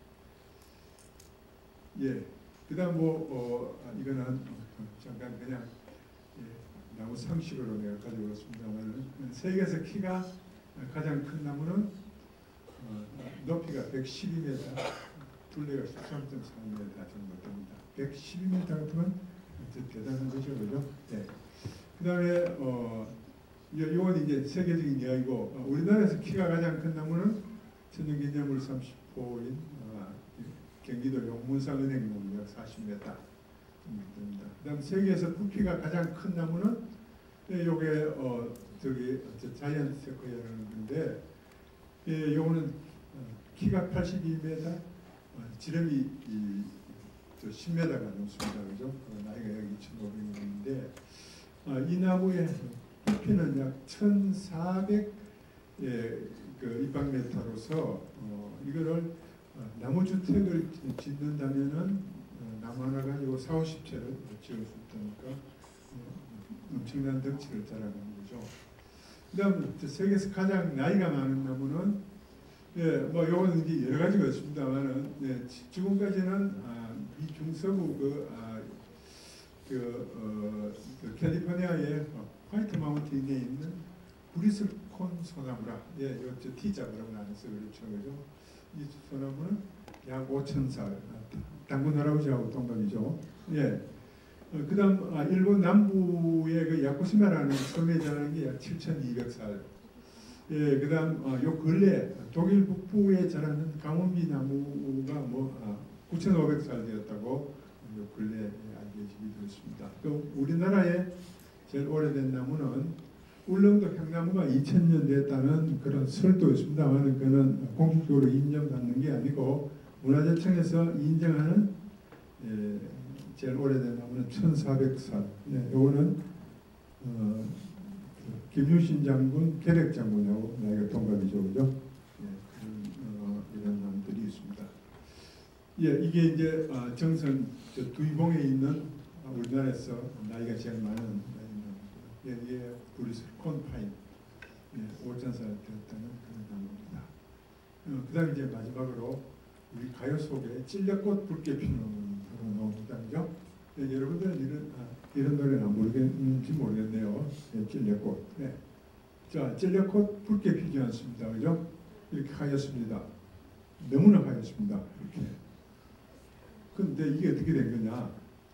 예, 그다음 뭐 어, 이거는 잠깐 그냥 예, 나무 상식으로 내가 가지고 왔습니다만 세계에서 키가 가장 큰 나무는 어, 높이가 백십이 미터, 둘레가 십삼 점 삼 미터 정도 됩니다. 백십이 미터 같으면 대단히 그다음에 어, 이건 이제 세계적인 이야기고 어, 우리나라에서 키가 가장 큰 나무는 천년기념물 삼십 호인 어, 경기도 용문산 은행나무 약 사십 미터 됩니다. 그다음 세계에서 부피가 가장 큰 나무는 요게 어, 저기 자이언트 세코이아라는 건데 예, 요거는 어, 키가 팔십이 미터, 어, 지름이 이, 저 십 미터가 넘습니다. 그죠? 어, 나이가 약 이천오백 년인데 어, 이 나무의 부피는 약 천사백 예, 그 입방미터로서 어, 이거를 어, 나무 주택을 짓는다면은 어, 나무 하나 가지고 사오십 채를 지을 수 있다니까 어, 엄청난 덩치를 자랑하는 거죠. 그다음 세계에서 가장 나이가 많은 나무는 예, 뭐 요거는 이제 여러 가지가 있습니다만은 예, 지금까지는 아, 미 중서부 그, 아, 그, 어, 그 캘리포니아의 화이트 마운틴에 있는 브리슬콘 소나무라 예, 요저 T자 그러면 안 해서 그렇죠, 그죠? 이 소나무는 약 오천 살, 당군 할아버지하고 동갑이죠. 예. 어, 그다음 아, 일본 남부의 그 야쿠시마라는 섬에 자라는 게 약 칠천이백 살. 예, 그다음 어, 요 근래 독일 북부에 자라는 강원비 나무가 뭐 아, 구천오백 살 되었다고 요 근래 알려지게 되었습니다. 또 우리나라의 제일 오래된 나무는 울릉도 향나무가 이천 년 됐다는 그런 설도 있습니다만 그는 공식적으로 인정받는 게 아니고 문화재청에서 인정하는 예, 제일 오래된 나무는 천사백 살. 네, 요거는 어, 김유신 장군, 계백 장군하고 나이가 동갑이죠, 그죠? 예, 그런 어, 이런 나무들이 있습니다. 예, 이게 이제 어, 정선 저 두이봉에 있는 우리나라에서 나이가 제일 많은 나무입니다. 예, 이게 브리슬콘 파인, 예, 오천 살 되었다는 그런 나무입니다. 어, 그다음 이제 마지막으로 우리 가요 속에 찔레꽃 붉게 피는 나옵니다, 그죠? 예, 여러분들은 이런 아, 이런 노래는 안 모르겠는지 모르겠네요. 예, 찔레꽃. 네. 자, 찔레꽃 붉게 피지 않습니다, 그죠? 이렇게 하였습니다. 너무나 하였습니다, 이렇게. 근데 이게 어떻게 된 거냐?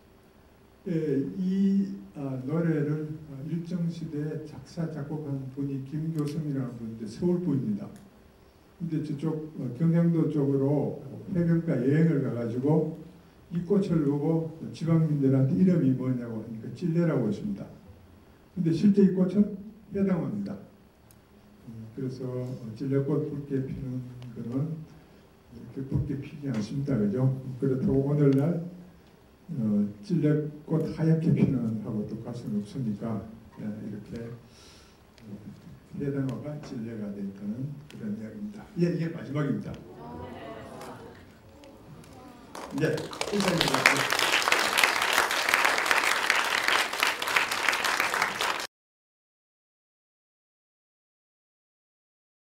예, 이 아, 노래를 일정 시대에 작사 작곡한 분이 김교성이라는 분인데 서울 분입니다. 근데 저쪽 어, 경상도 쪽으로 해변가 여행을 가가지고 이 꽃을 보고 지방민들한테 이름이 뭐냐고 하니까 찔레라고 했습니다. 근데 실제 이 꽃은 해당합니다. 그래서 찔레꽃 붉게 피는 거는 이렇게 붉게 피지 않습니다, 그죠? 그렇다고 오늘날 어, 찔레꽃 하얗게 피는 하고도 갈 수는 없으니까 예, 이렇게 어, 해당어가 찔레가 되었다는 그런 이야기입니다. 예, 이게 마지막입니다. 네, 이상입니다.